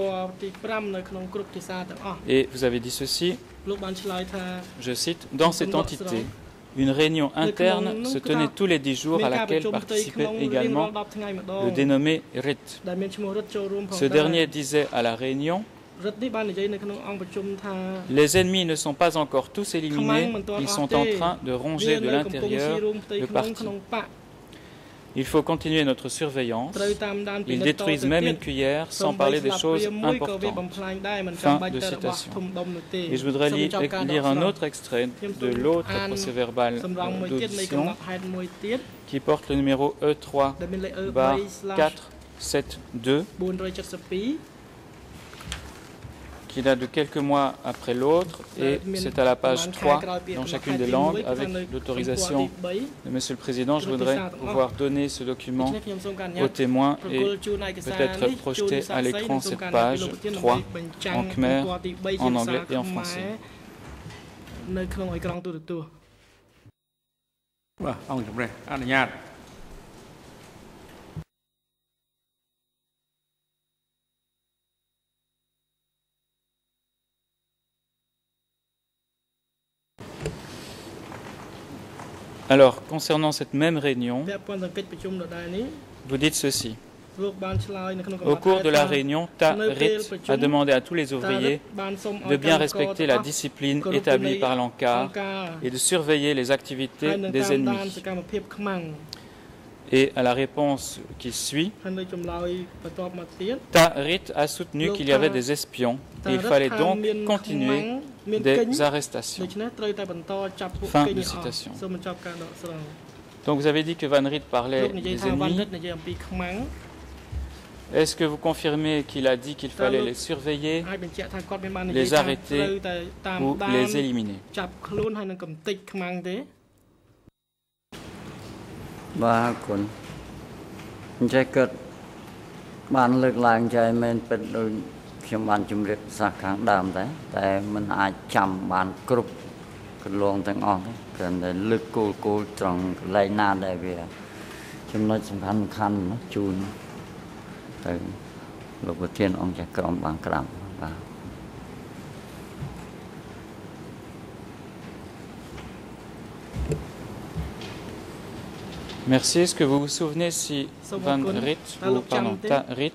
Et vous avez dit ceci, je cite, « Dans cette entité, une réunion interne se tenait tous les dix jours à laquelle participait également le dénommé Riet. Ce dernier disait à la réunion, les ennemis ne sont pas encore tous éliminés, ils sont en train de ronger de l'intérieur le parti. Il faut continuer notre surveillance. Ils détruisent même une cuillère sans parler des choses importantes. » Fin de citation. Et je voudrais li lire un autre extrait de l'autre procès-verbal d'audition qui porte le numéro E trois barre quatre cent soixante-douze. Qui date de quelques mois après l'autre, et c'est à la page trois dans chacune des langues. Avec l'autorisation de Monsieur le Président, je voudrais pouvoir donner ce document aux témoins et peut-être projeter à l'écran cette page trois en khmer, en anglais et en français. Alors, concernant cette même réunion, vous dites ceci. Au cours de la réunion, Ta Riet a demandé à tous les ouvriers de bien respecter la discipline établie par l'ANCAR et de surveiller les activités des ennemis. Et à la réponse qui suit, Ta Riet a soutenu qu'il y avait des espions et il fallait donc continuer des arrestations. Fin de citation. Donc vous avez dit que Van Riet parlait des ennemis. Est-ce que vous confirmez qu'il a dit qu'il fallait les surveiller, les arrêter ou les éliminer?
Ba con trái kết ban lực làng trái menเป็นโดยខ្ញុំបានជំរាបសាខាងដើមដែរតែมันអាចចាំបានគ្រប់កន្លងទាំងអស់ទេគ្រាន់តែលើកគោលគោលត្រង់កន្លែងណាដែលវាចំណុចសំខាន់សំខាន់ណាជូនទៅលោកប្រធានអង្គចាស់ក្រុមបានក្រាបបាទ
Merci. Est-ce que vous vous souvenez si Van Riet, ou pardon, Ta Riet,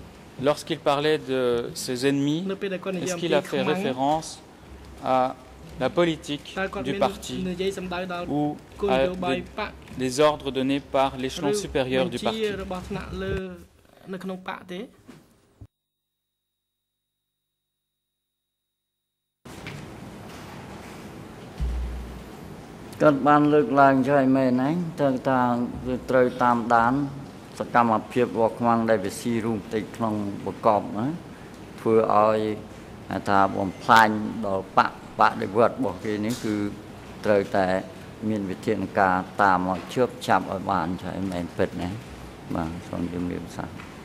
lorsqu'il parlait de ses ennemis, est-ce qu'il a fait référence à la politique du parti ou à les ordres donnés par l'échelon supérieur du parti.
Các ban lực lượng cho mình ấy, ta ta trời tam đán, sẽ cầm áp hiệp hoặc mang đại về si rung tịch trong một cọp nữa, vừa ai ta bom phanh đó bạ bạ để vượt bỏ cái này cứ trời tại miền Việt Thiên cả tạm hoặc chớp chạm ở bàn cho mình phật này, mà xong điểm điểm sao.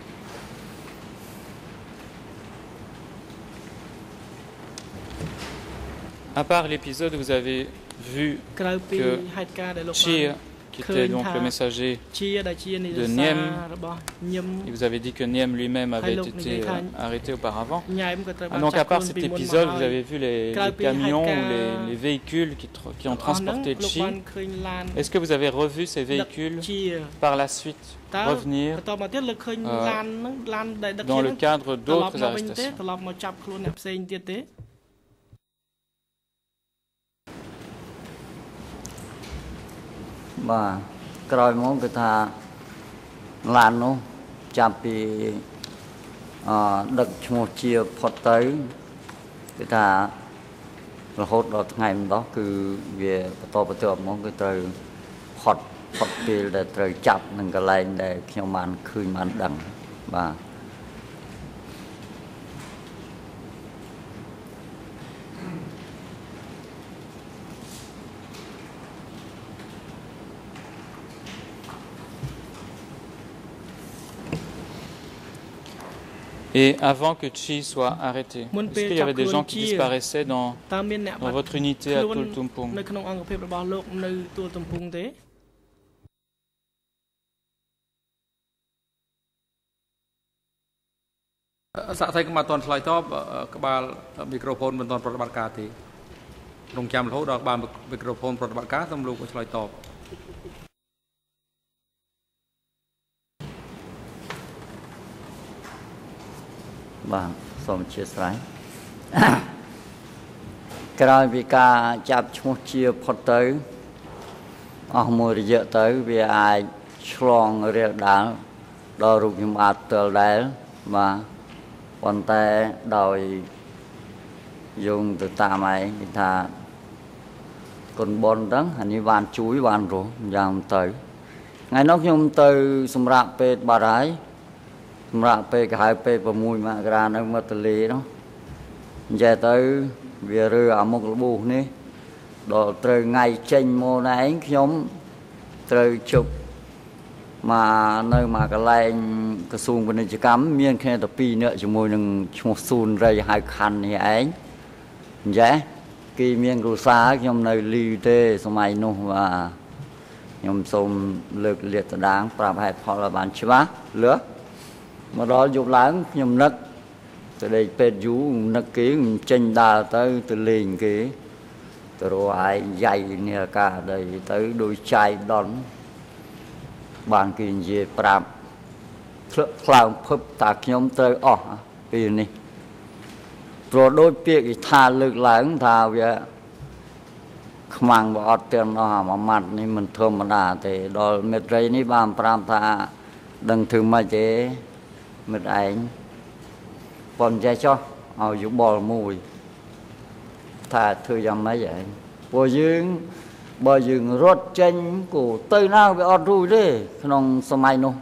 À part l'épisode où vous avez vu que Chir, qui était donc le messager de Niem, et vous avez dit que Niem lui-même avait été euh, arrêté auparavant. Ah, donc à part cet épisode, vous avez vu les, les camions ou les, les véhicules qui, qui ont transporté Chi. Est-ce que vous avez revu ces véhicules par la suite revenir euh, dans le cadre d'autres arrestations?
Và rồi muốn cái thà làm nó chạm bị đợt một chia phật tới cái thà là hốt đó ngày đó cứ về to bờ tường muốn cái từ phật phật bị để từ chạm nâng cái lên để khi mà khơi mà đằng và
Et avant que Chi soit arrêté, est-ce qu'il y avait des gens qui disparaissaient dans, dans votre unité à Tultumpung?
Dạ thầy mà toàn slide top các bạn microphone mình toàn product cá thì đồng chạm lỗ đó ba microphone product cá xong luôn có slide top.
Vâng, xong chia sẻ. Cái vì cả chạp chung chia phật tới, ông mua đi dựa tới vì ai chlong riêng đá, đo rụt nhưng mà tờ đá mà còn tay đòi dùng từ tà mày thì thà còn bon đó, hình như van chuối van rồi, dòng tới. Ngày nó nhung từ sum rạp về bà rái. Mà pe cái hai pe bầm mùi mà ra nó mất lì đó, giờ tới về rồi ở một cái bù này, đó từ ngày tranh mô này nhóm từ chụp mà nơi mà cái lạnh cái xuồng bên này chỉ cắm miên khi tập pi nữa chỉ môi đừng một xuồng rây hai khăn thì ấy, dễ khi miên rù xa nhóm nơi lì tê xong mai nô và nhóm xong lực liệt đáng prab hai phò là bán chả lứa. Mà đó dục lãng nhầm nấc từ đây pet vũ nấc ký tranh đà tới từ liền ký từ rồi ai dày nè cả đây tới đôi chai đón bàn kinh gì prab clown phấp tạc nhóm tới ọ vì này rồi đôi việc tha lực lãng tha về mang vào tiền nó mà mặt này mình thơm mà đà thì đó mệt rây ní bàn prab tha đừng thử mà chế mình ảnh còn dạy cho họ dùng bò mùi thà thư dòng mấy vậy bò dương bò dương rốt chênh của tây nào bị ọt rùi đấy không sao mai nô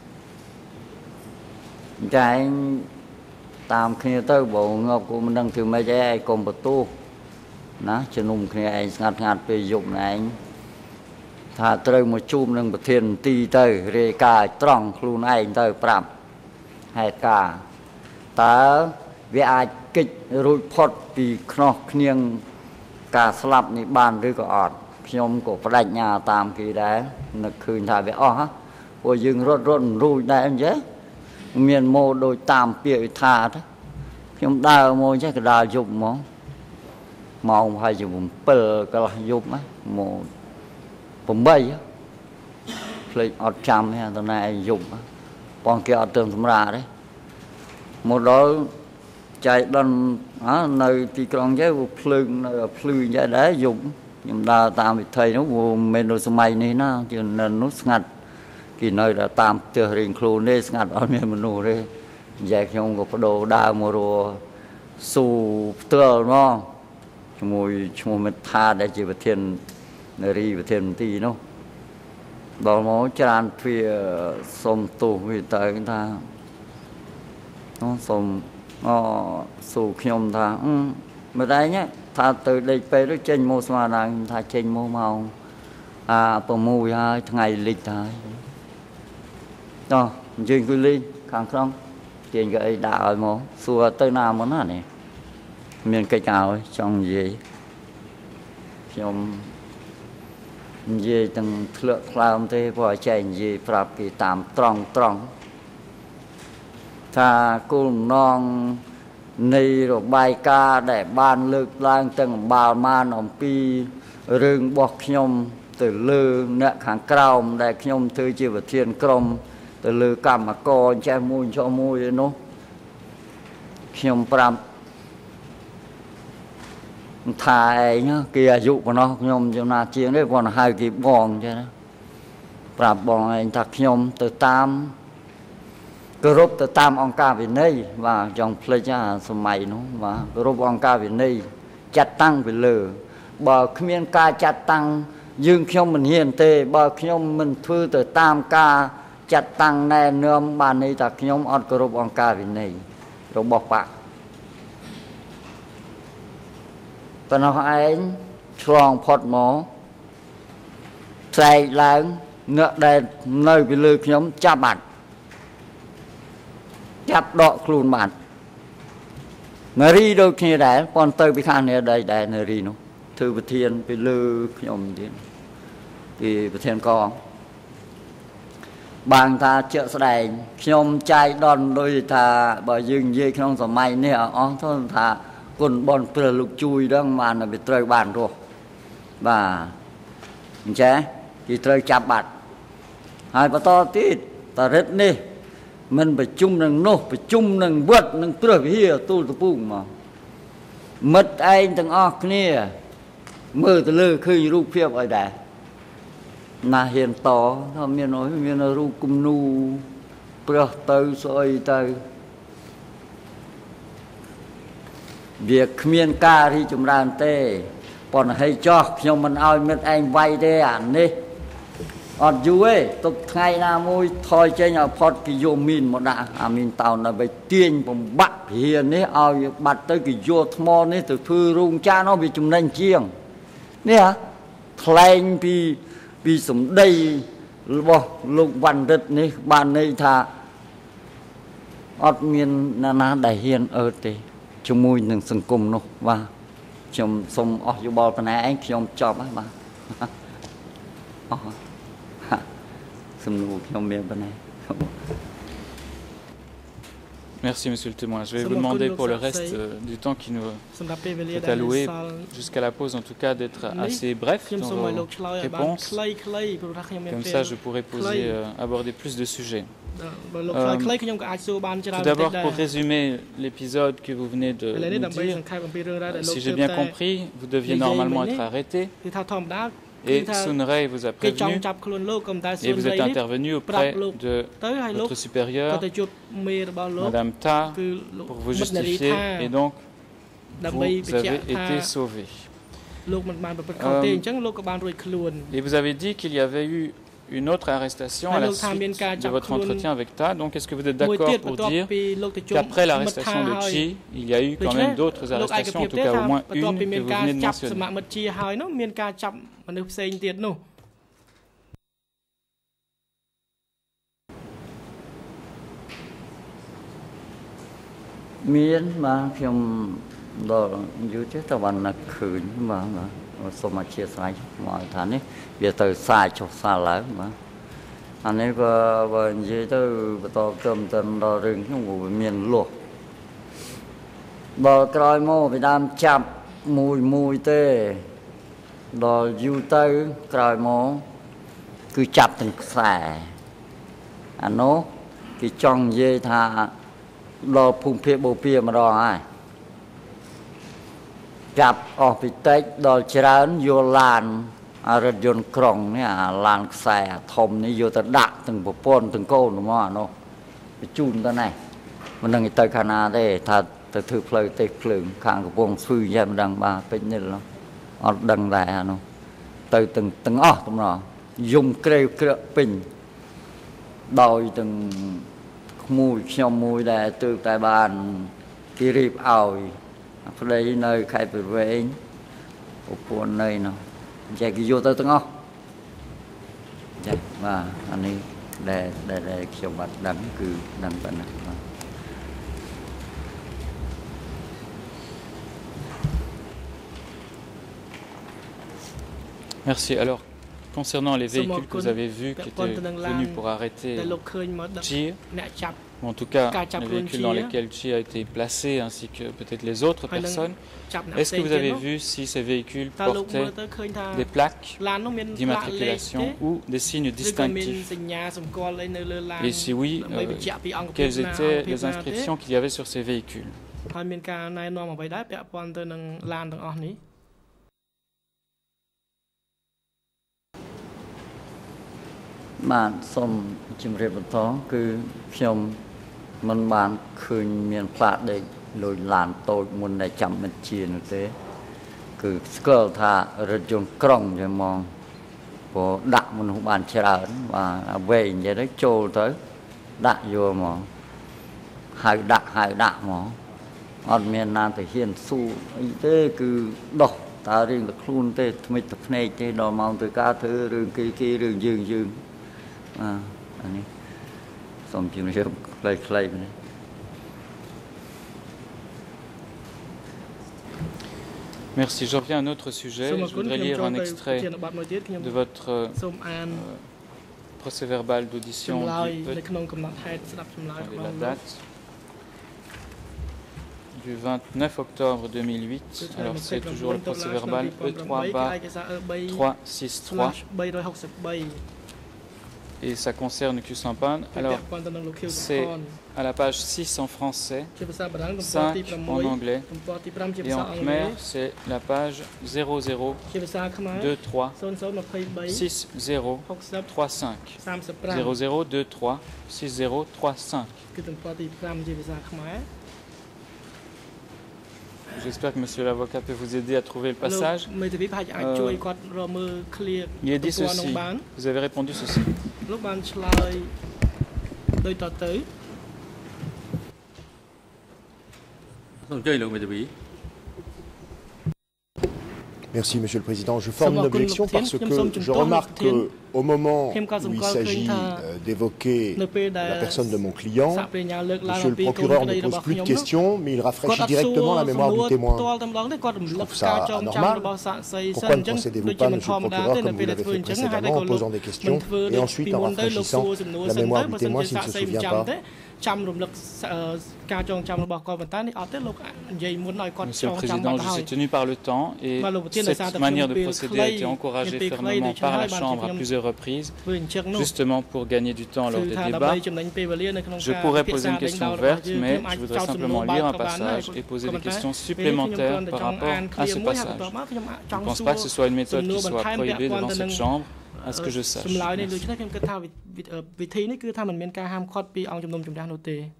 cái tạm khi tới bộ ngọc của mình đang thư mấy vậy còn bật tu nó cho nung khi anh ngặt ngặt về dụng này thà tới một chùm đang bật thiền ti tới rê cài tròn luôn anh tới pram hay cả ta về ai kịch rồi phật vì nó khiêng cả slap này bàn rồi có ọt nhom của đại nhà tam kỳ đấy nó khơi thà về o ha ôi dừng rốt rốt rùi đây anh chứ miền mô đôi tam bịa thà đó nhom đào mô chứ cái đào dụng món mong hay dùng bờ cái là dụng á mô bấm bay á lấy ọt trăm hay tao này dụng á còn kia ọt tường thầm ra đấy một đó chạy đòn á nơi thì còn cái vụ phừng nơi phừng vậy đấy dùng nhưng đa tam vị thầy nó vụ men đồ sumai này nó cho nên nó ngặt thì nơi đã tam từ riêng khuôn đây ngặt ở miền mình nô đây vậy không có đồ đa mùa đồ su tơ nó mùi mùi mệt tha để chỉ vật thiên nơi đi vật thiên tí nó đó nó tràn phía sông tù vì tới người ta nó sông nó su khiêm ta mà đây nhé ta từ đây về nó trên mô mà là ta trên mô màu à bờ mùi hai ngày lịch thôi đó chuyện cứ đi càng không tiền cái đạo mô xua tới nào mà nó này miền cây cào trong gì trong gì từng lượng làm thế vợ chạy gì pháp kỳ tạm tròn tròn ta cùng non này rồi bài ca để ban lực lang từng bào man ông pi rừng bọc nhom từ lư nè hàng cao để nhom thư chỉ vật thiên công từ lư cầm mà co che môi cho môi nó nhom pram thai nhá kia dụ của nó nhom cho na chiên đấy còn hai cái bòn chứ đó pram bòn anh thật nhom từ tam cơ rốt từ tam ông ca về đây và dòng pleja sớm mày nó và cơ rốt ông ca về đây chặt tăng về lừa bờ khmiên ca chặt tăng dương khiêm mình hiền tề bờ khiêm mình thư từ tam ca chặt tăng này nương bàn này ta khiêm on cơ rốt ông ca về đây rồi bọc bạc và nó anh tròn phật mỏ say lớn ngựa đèn nơi về lừa khiêm cha bản chặt đọ khuôn bản người đi đôi khi đấy còn tới bị khăn này đây đây người đi nó thư vật thiên bị lư nhom thiên thì vật thiên con bằng ta chợ số này nhom trai đòn đôi ta bởi dừng dây không sớm may nè on thôi ta còn bọn vừa lục chui đó mà là bị trời bàn rồi và chế thì trời chạp bạt hai bà to tít ta rất nè mình phải chung nâng nô phải chung nâng vượt nâng trượt hìa tu tập bụng mà mất anh từng ọc nè mơ từ lư khơi rụp phiếp ở đây là hiện tỏ thôi miền nói miền là rụp cung nu bữa tới soi tới việc miền ca thì chúng ta tê còn hay cho nhưng mình ao mất anh vay thế ảnh đi ọt dù ấy tục ngày nào môi thôi chơi nhà phật cái vô min một đạn à min tàu là về tiên bằng bắt hiền ấy ao bắt tới cái vô thmon ấy từ thư rung cha nó bị chúng nên chiêng nè hả thèn vì vì sống đây bo lục văn đất này ban này thà ọt miền na na đại hiền ở đây chung môi đừng sừng cùng nó và chồng xong ọt vô bò này anh chồng chọc á mà
Merci Monsieur le témoin. Je vais vous demander pour le reste du temps qui nous est alloué jusqu'à la pause en tout cas d'être assez bref dans vos réponses. Comme ça je pourrai poser, euh, aborder plus de sujets. Euh, tout d'abord pour résumer l'épisode que vous venez de nous dire, si j'ai bien compris, vous deviez normalement être arrêté. Et Sun Rae vous a prévenu et vous êtes intervenu auprès de votre supérieur, Madame Ta, pour vous justifier et donc vous avez été sauvé. Euh, et vous avez dit qu'il y avait eu une autre arrestation à la suite de votre entretien avec Ta. Donc est-ce que vous êtes d'accord pour dire qu'après l'arrestation de Chi, il y a eu quand même d'autres arrestations, en tout cas au moins une que vous venez de mentionner?
Miền màខ្ញុំដល់យូរទេតើបានណាឃើញបាទសូមអធិស្ឋានមកថានេះវាទៅសាចចុះសាឡើងបាទអានេះបើបើនិយាយទៅបន្តទៅទៅដល់រឿងខ្ញុំវាមានលុះដល់ក្រោយមកវាដើមចាប់មួយមួយទេដល់យូរទៅក្រោយមកគឺចាប់ទាំងខ្សែអានោះគេចង់និយាយថាដល់ភូមិភាគបូព៌ាម្ដងហើយจับออกไปเตะดอลเชรันโยลานอารถยนต์กรองเนี่ยลานแสทมนี่โยตะดักถึงปปนถึงโก้หนูมั่วเนาะไปจูนตัวไหนมันดังเตะขนาดได้ถ้าแต่ถือเพลย์เตะเพลิงข้างกับวงฟื้นแย่มันดังบาเป็นนี่แล้วอดดังแรงเนาะเตะตึงตึงอ้อตรงนั้นยุ่งเกลียวเกลียวปิ่นดอยตึงมูชยมูได้ตื่นแต่บ้านที่รีบเอาเพลย์nơiใครไปเวงปปนnơiเนาะใจกิโยเตอร์ตึงอ้อใจว่าอันนี้ได้ได้ได้เขียวบัดดังคือดังปนนะ
Merci. Alors, concernant les véhicules que vous avez vus qui étaient venus pour arrêter Chi, ou en tout cas les véhicules dans lesquels Chi a été placé, ainsi que peut-être les autres personnes, est-ce que vous avez vu si ces véhicules portaient des plaques d'immatriculation ou des signes distinctifs? Et si oui, euh, quelles étaient les inscriptions qu'il y avait sur ces véhicules?
Bạn xong chìm rệp đó cứ trong mình bạn khơi miền phạt để lùi làn tôi muốn để chậm mình chia như thế cứ cơ thà rồi dùng còng rồi mong của đặt mình không bàn chờ và về vậy đấy trôi tới đặt vô mà hai đặt hai đặt mà ở miền Nam thì hiền su thế cứ đọc ta riêng là khuôn thế mình tập này thế đó mong từ ca thứ rừng kia kia rừng dương dương à anh ấy xong chuyện này play play này.
Merci. Je reviens à un autre sujet. Je voudrais lire un extrait de votre euh, procès-verbal d'audition du, la date du vingt-neuf octobre deux mille huit. Alors c'est toujours le procès-verbal E trois trois six trois. Et ça concerne Kusampan. Alors, c'est à la page six en français, cinq en anglais, et en khmer, c'est la page zéro zéro deux trois six zéro trois cinq. zéro zéro deux trois six zéro trois cinq. J'espère que monsieur l'avocat peut vous aider à trouver le passage. Euh, il est dit ceci. Vous avez répondu ceci.
Merci Monsieur le Président. Je forme une objection parce que je remarque qu'au moment où il s'agit euh, d'évoquer la personne de mon client, Monsieur le procureur ne pose plus de questions, mais il rafraîchit directement la mémoire du témoin. Je trouve ça anormal. Pourquoi ne procédez-vous pas, Monsieur le procureur, comme vous l'avez fait précédemment, en posant des questions et ensuite en rafraîchissant la mémoire du témoin s'il ne se souvient pas?
Monsieur le Président, je suis tenu par le temps et cette manière de procéder a été encouragée fermement par la Chambre à plusieurs reprises, justement pour gagner du temps lors des débats. Je pourrais poser une question ouverte, mais je voudrais simplement lire un passage et poser des questions supplémentaires par rapport à ce passage. Je ne pense pas que ce soit une méthode qui soit prohibée devant cette Chambre, à ce que je sache. Merci.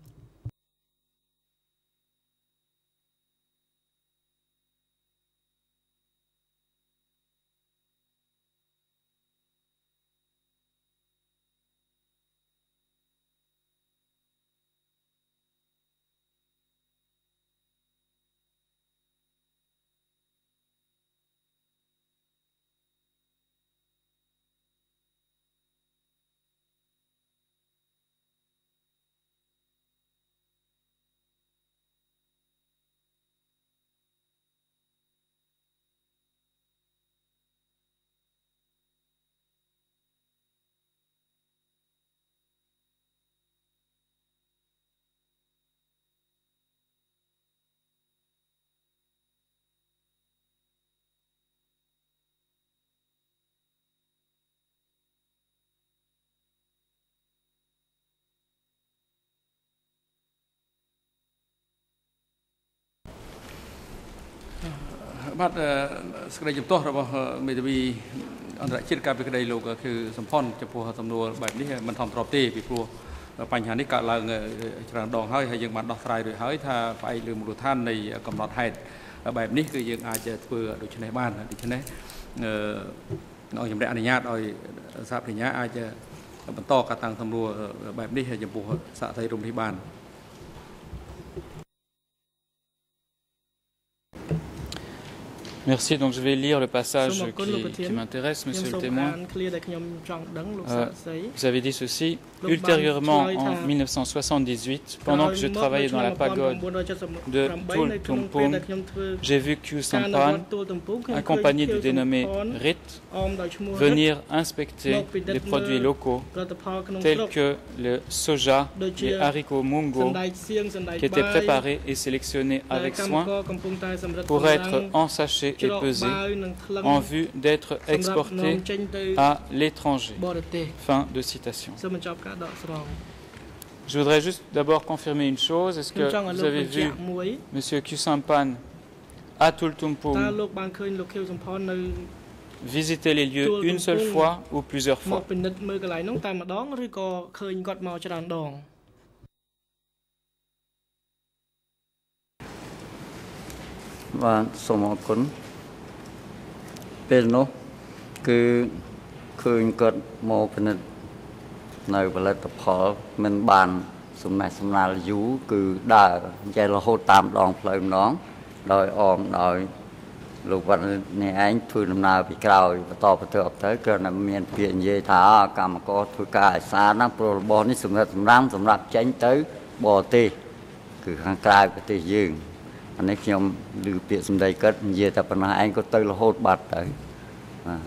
បាទសេចក្តីជំទាស់របស់មេធាវីអន្តរជាតិការពីក្តីលោកគឺសម្ផនចំពោះសំណួរបែបនេះមិនធម្មតាទេពីព្រោះបញ្ហានេះកើតឡើងច្រើនដងហើយហើយយើងបានដោះស្រាយរួចហើយថាផ្អែកលើមូលដ្ឋាននៃកំណត់ហេតុបែបនេះគឺយើងអាចធ្វើដូច្នេះបានដូច្នេះអង្គជំរះអនុញ្ញាតឲ្យសហប្រញ្ញាអាចបន្តការតាំងសំណួរបែបនេះចំពោះសហថៃរំនេះបាន
Merci, donc je vais lire le passage qui, qui m'intéresse, monsieur le témoin. Euh, vous avez dit ceci. Ultérieurement, en mille neuf cent soixante-dix-huit, pendant que je travaillais dans la pagode de Tul Tumpung, j'ai vu Khieu Samphan, accompagné du dénommé Rit, venir inspecter les produits locaux tels que le soja, les haricots mungo, qui étaient préparés et sélectionnés avec soin pour être ensachés et pesés en vue d'être exportés à l'étranger. Fin de citation. Je voudrais juste d'abord confirmer une chose. Est-ce que vous avez vu M. Khieu Samphan à Tul Tumpung visiter les lieux une seule fois ou plusieurs fois?
Và số một cuốn bên nó cứ khơi cất một phần nơi và lại tập hợp mình bàn sum này sum nào dú cứ đà chạy là hô tam đòn phơi nón đòi ôm đòi lục vật này anh thui làm nào bị cào và to và thượng tới cơ là miền biển dây thả cầm có thui cài xa nó pro bò ní sum này sum răng sum rạp tránh tới bò tê cứ hàng cài của tê dương anh ấyខ្ញុំឮពាក្យសម្ដីគាត់និយាយតែប៉ុណ្ណាឯងក៏ទៅរហូតបាត់ទៅបាទ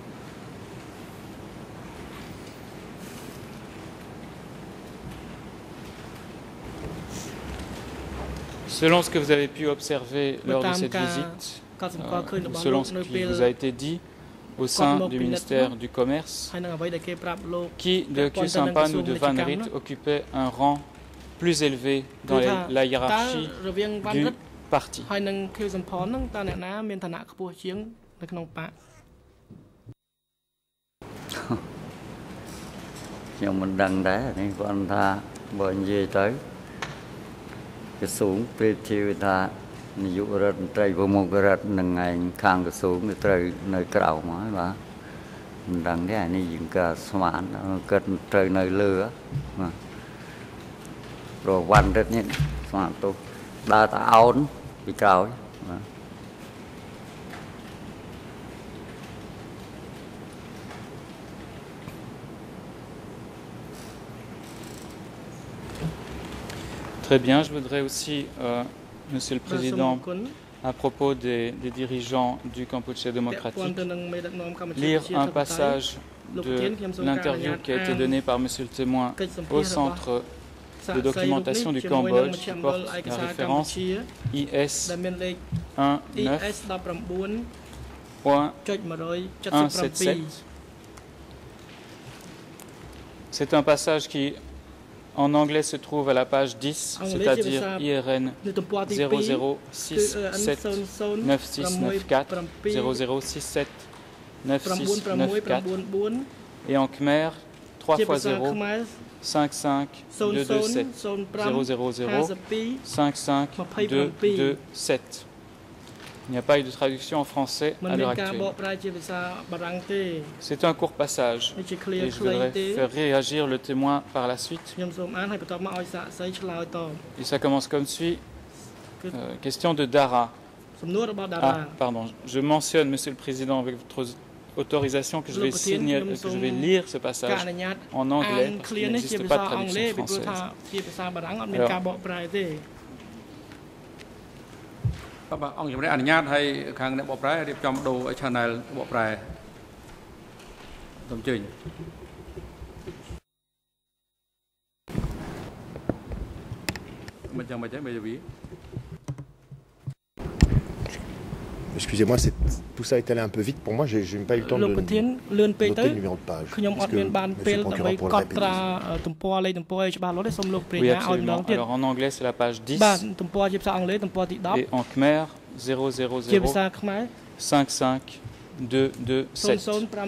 Selon ce que vous avez pu observer lors de cette visite, euh, selon ce qui vous a été dit au sein du ministère du Commerce, qui de Khieu Samphan ou de Van Rit occupait un rang plus élevé dans les, la hiérarchie du parti? ខ្ញុំមិនដឹងដែរនេះគាត់ថាបើនិយាយទៅក្រសួងប្រៀបធៀបថានាយករដ្ឋមន្ត្រីប្រមុខរដ្ឋនឹងឯងខាងក្រសួងទៅត្រូវនៅក្រៅមកហើយបាទមិនដឹងទេអានេះយើងក៏ស្មានគាត់ត្រូវនៅលើបាទប្រវត្តិរដ្ឋនេះស្មានទៅដើរតាអោនពីក្រោយបាទ Très bien, je voudrais aussi, euh, Monsieur le Président, à propos des, des dirigeants du Kampuchea démocratique, lire un passage de l'interview qui a été donnée par Monsieur le témoin au Centre de documentation du Cambodge, qui porte la référence I S un neuf point un sept sept. C'est un passage qui, en anglais, se trouve à la page dix, c'est-à-dire I R N zéro zéro six sept neuf six neuf quatre, zéro zéro six sept neuf six neuf quatre, et en Khmer trois fois zéro cinq cinq deux deux sept zéro zéro zéro cinq cinq deux deux sept. Il n'y a pas eu de traduction en français à l'heure actuelle. C'est un court passage et je voudrais faire réagir le témoin par la suite. Et ça commence comme suit. Euh, question de Dara. Ah, pardon. Je mentionne, Monsieur le Président, avec votre autorisation, que je vais, signer, que je vais lire ce passage en anglais, parce qu'il n'existe pas de traduction française. Alors,
បាទអង្គជំរះអនុញ្ញាតឲ្យខាងអ្នកបកប្រែរៀបចំដូរ channel បកប្រែសូមអញ្ជើញ
Excusez-moi, c'est tout ça est allé un peu vite pour moi. Je n'ai pas eu le temps de noter le numéro de page. Puisque Monsieur le procureur pour le répéter.
Oui, absolument. Alors en anglais, c'est la page dix. Et en khmer, zéro zéro zéro cinq cinq deux deux sept.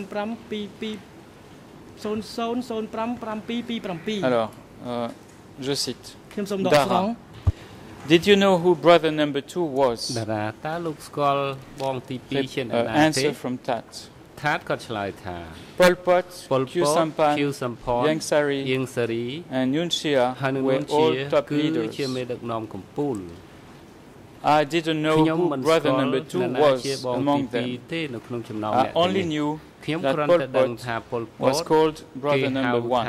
Alors, euh, je cite. Dara. Did you know who brother number two was? Uh, answer from Tat. Pol Pot, Khieu Samphan, Ieng Sary, and Yun Chia were all top leaders. I didn't know who brother number two was among them. I only knew that Pol Pot was called brother number one.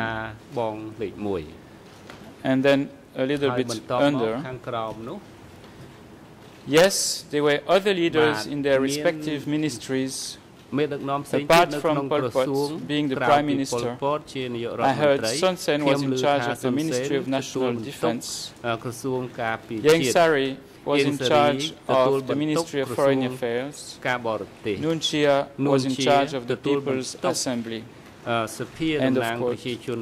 And then a little bit under. Yes, there were other leaders in their respective ministries. Apart from Pol Pot being the Prime Minister, I heard Son Sen was in charge of the Ministry of National Defense. Ieng Sary was in charge of the Ministry of Foreign Affairs. Yun Chia was in charge of the People's Assembly. End of quote.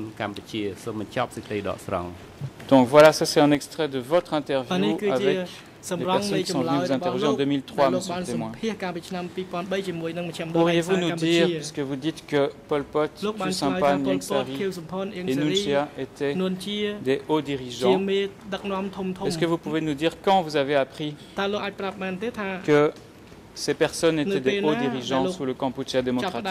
Donc voilà, ça c'est un extrait de votre interview avec les personnes qui sont venues vous interroger en deux mille trois, monsieur le témoin. Pourriez-vous nous dire, puisque vous dites que Pol Pot, Khieu Samphan, Ieng Sary et Yun Chia étaient des hauts dirigeants, est-ce que vous pouvez nous dire quand vous avez appris que ces personnes étaient des hauts dirigeants sous le Kampuchea démocratique?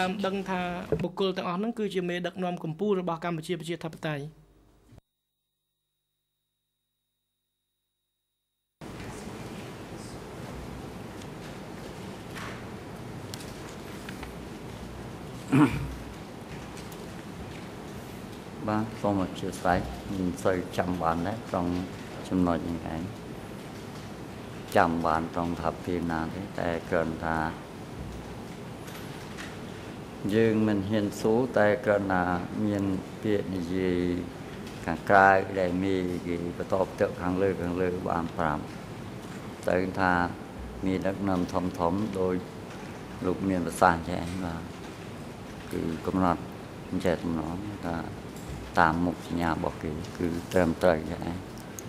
Bah, có một chia sẻ mình xây trăm bạn đấy trong trong nội những cái trăm bạn trong thập kỷ nào đấyแต่เกินថាយើងមិនហ៊ានស៊ូតែเกินថាមានពាក្យនិយាយខាងក្រៅដែលមានគេបន្តទៅខាងលើខាងលើបានប្រាប់ទៅថាមានដឹកនាំធំធំដោយលោកមានប្រសាសន៍ចេះបាទគឺកំណត់ចេះតំណងថាតាមមុខសញ្ញារបស់គេគឺត្រឹមត្រូវចឹងណា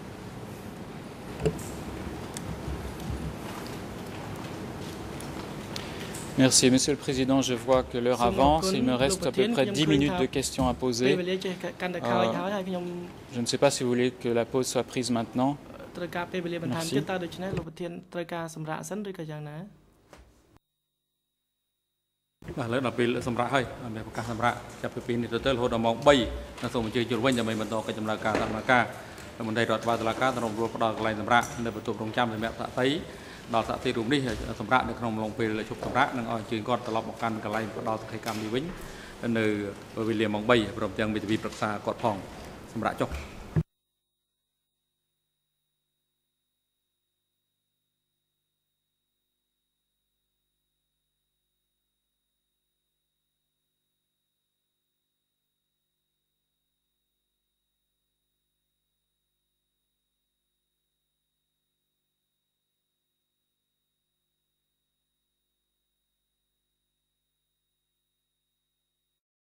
Merci, Monsieur le Président. Je vois que l'heure avance. Il me reste à peu près dix minutes de questions à poser. Euh, je ne sais pas si vous voulez que la pause soit prise maintenant. Merci.
Đó là thì đúng đi sầm rạ được không lòng về là chụp sầm rạ đang ở trường con tập một căn cái này đó thấy cam đi vĩnh nơi vì liền mong bay rồi chẳng bị bị bạc xa cọt phòng sầm rạ chọc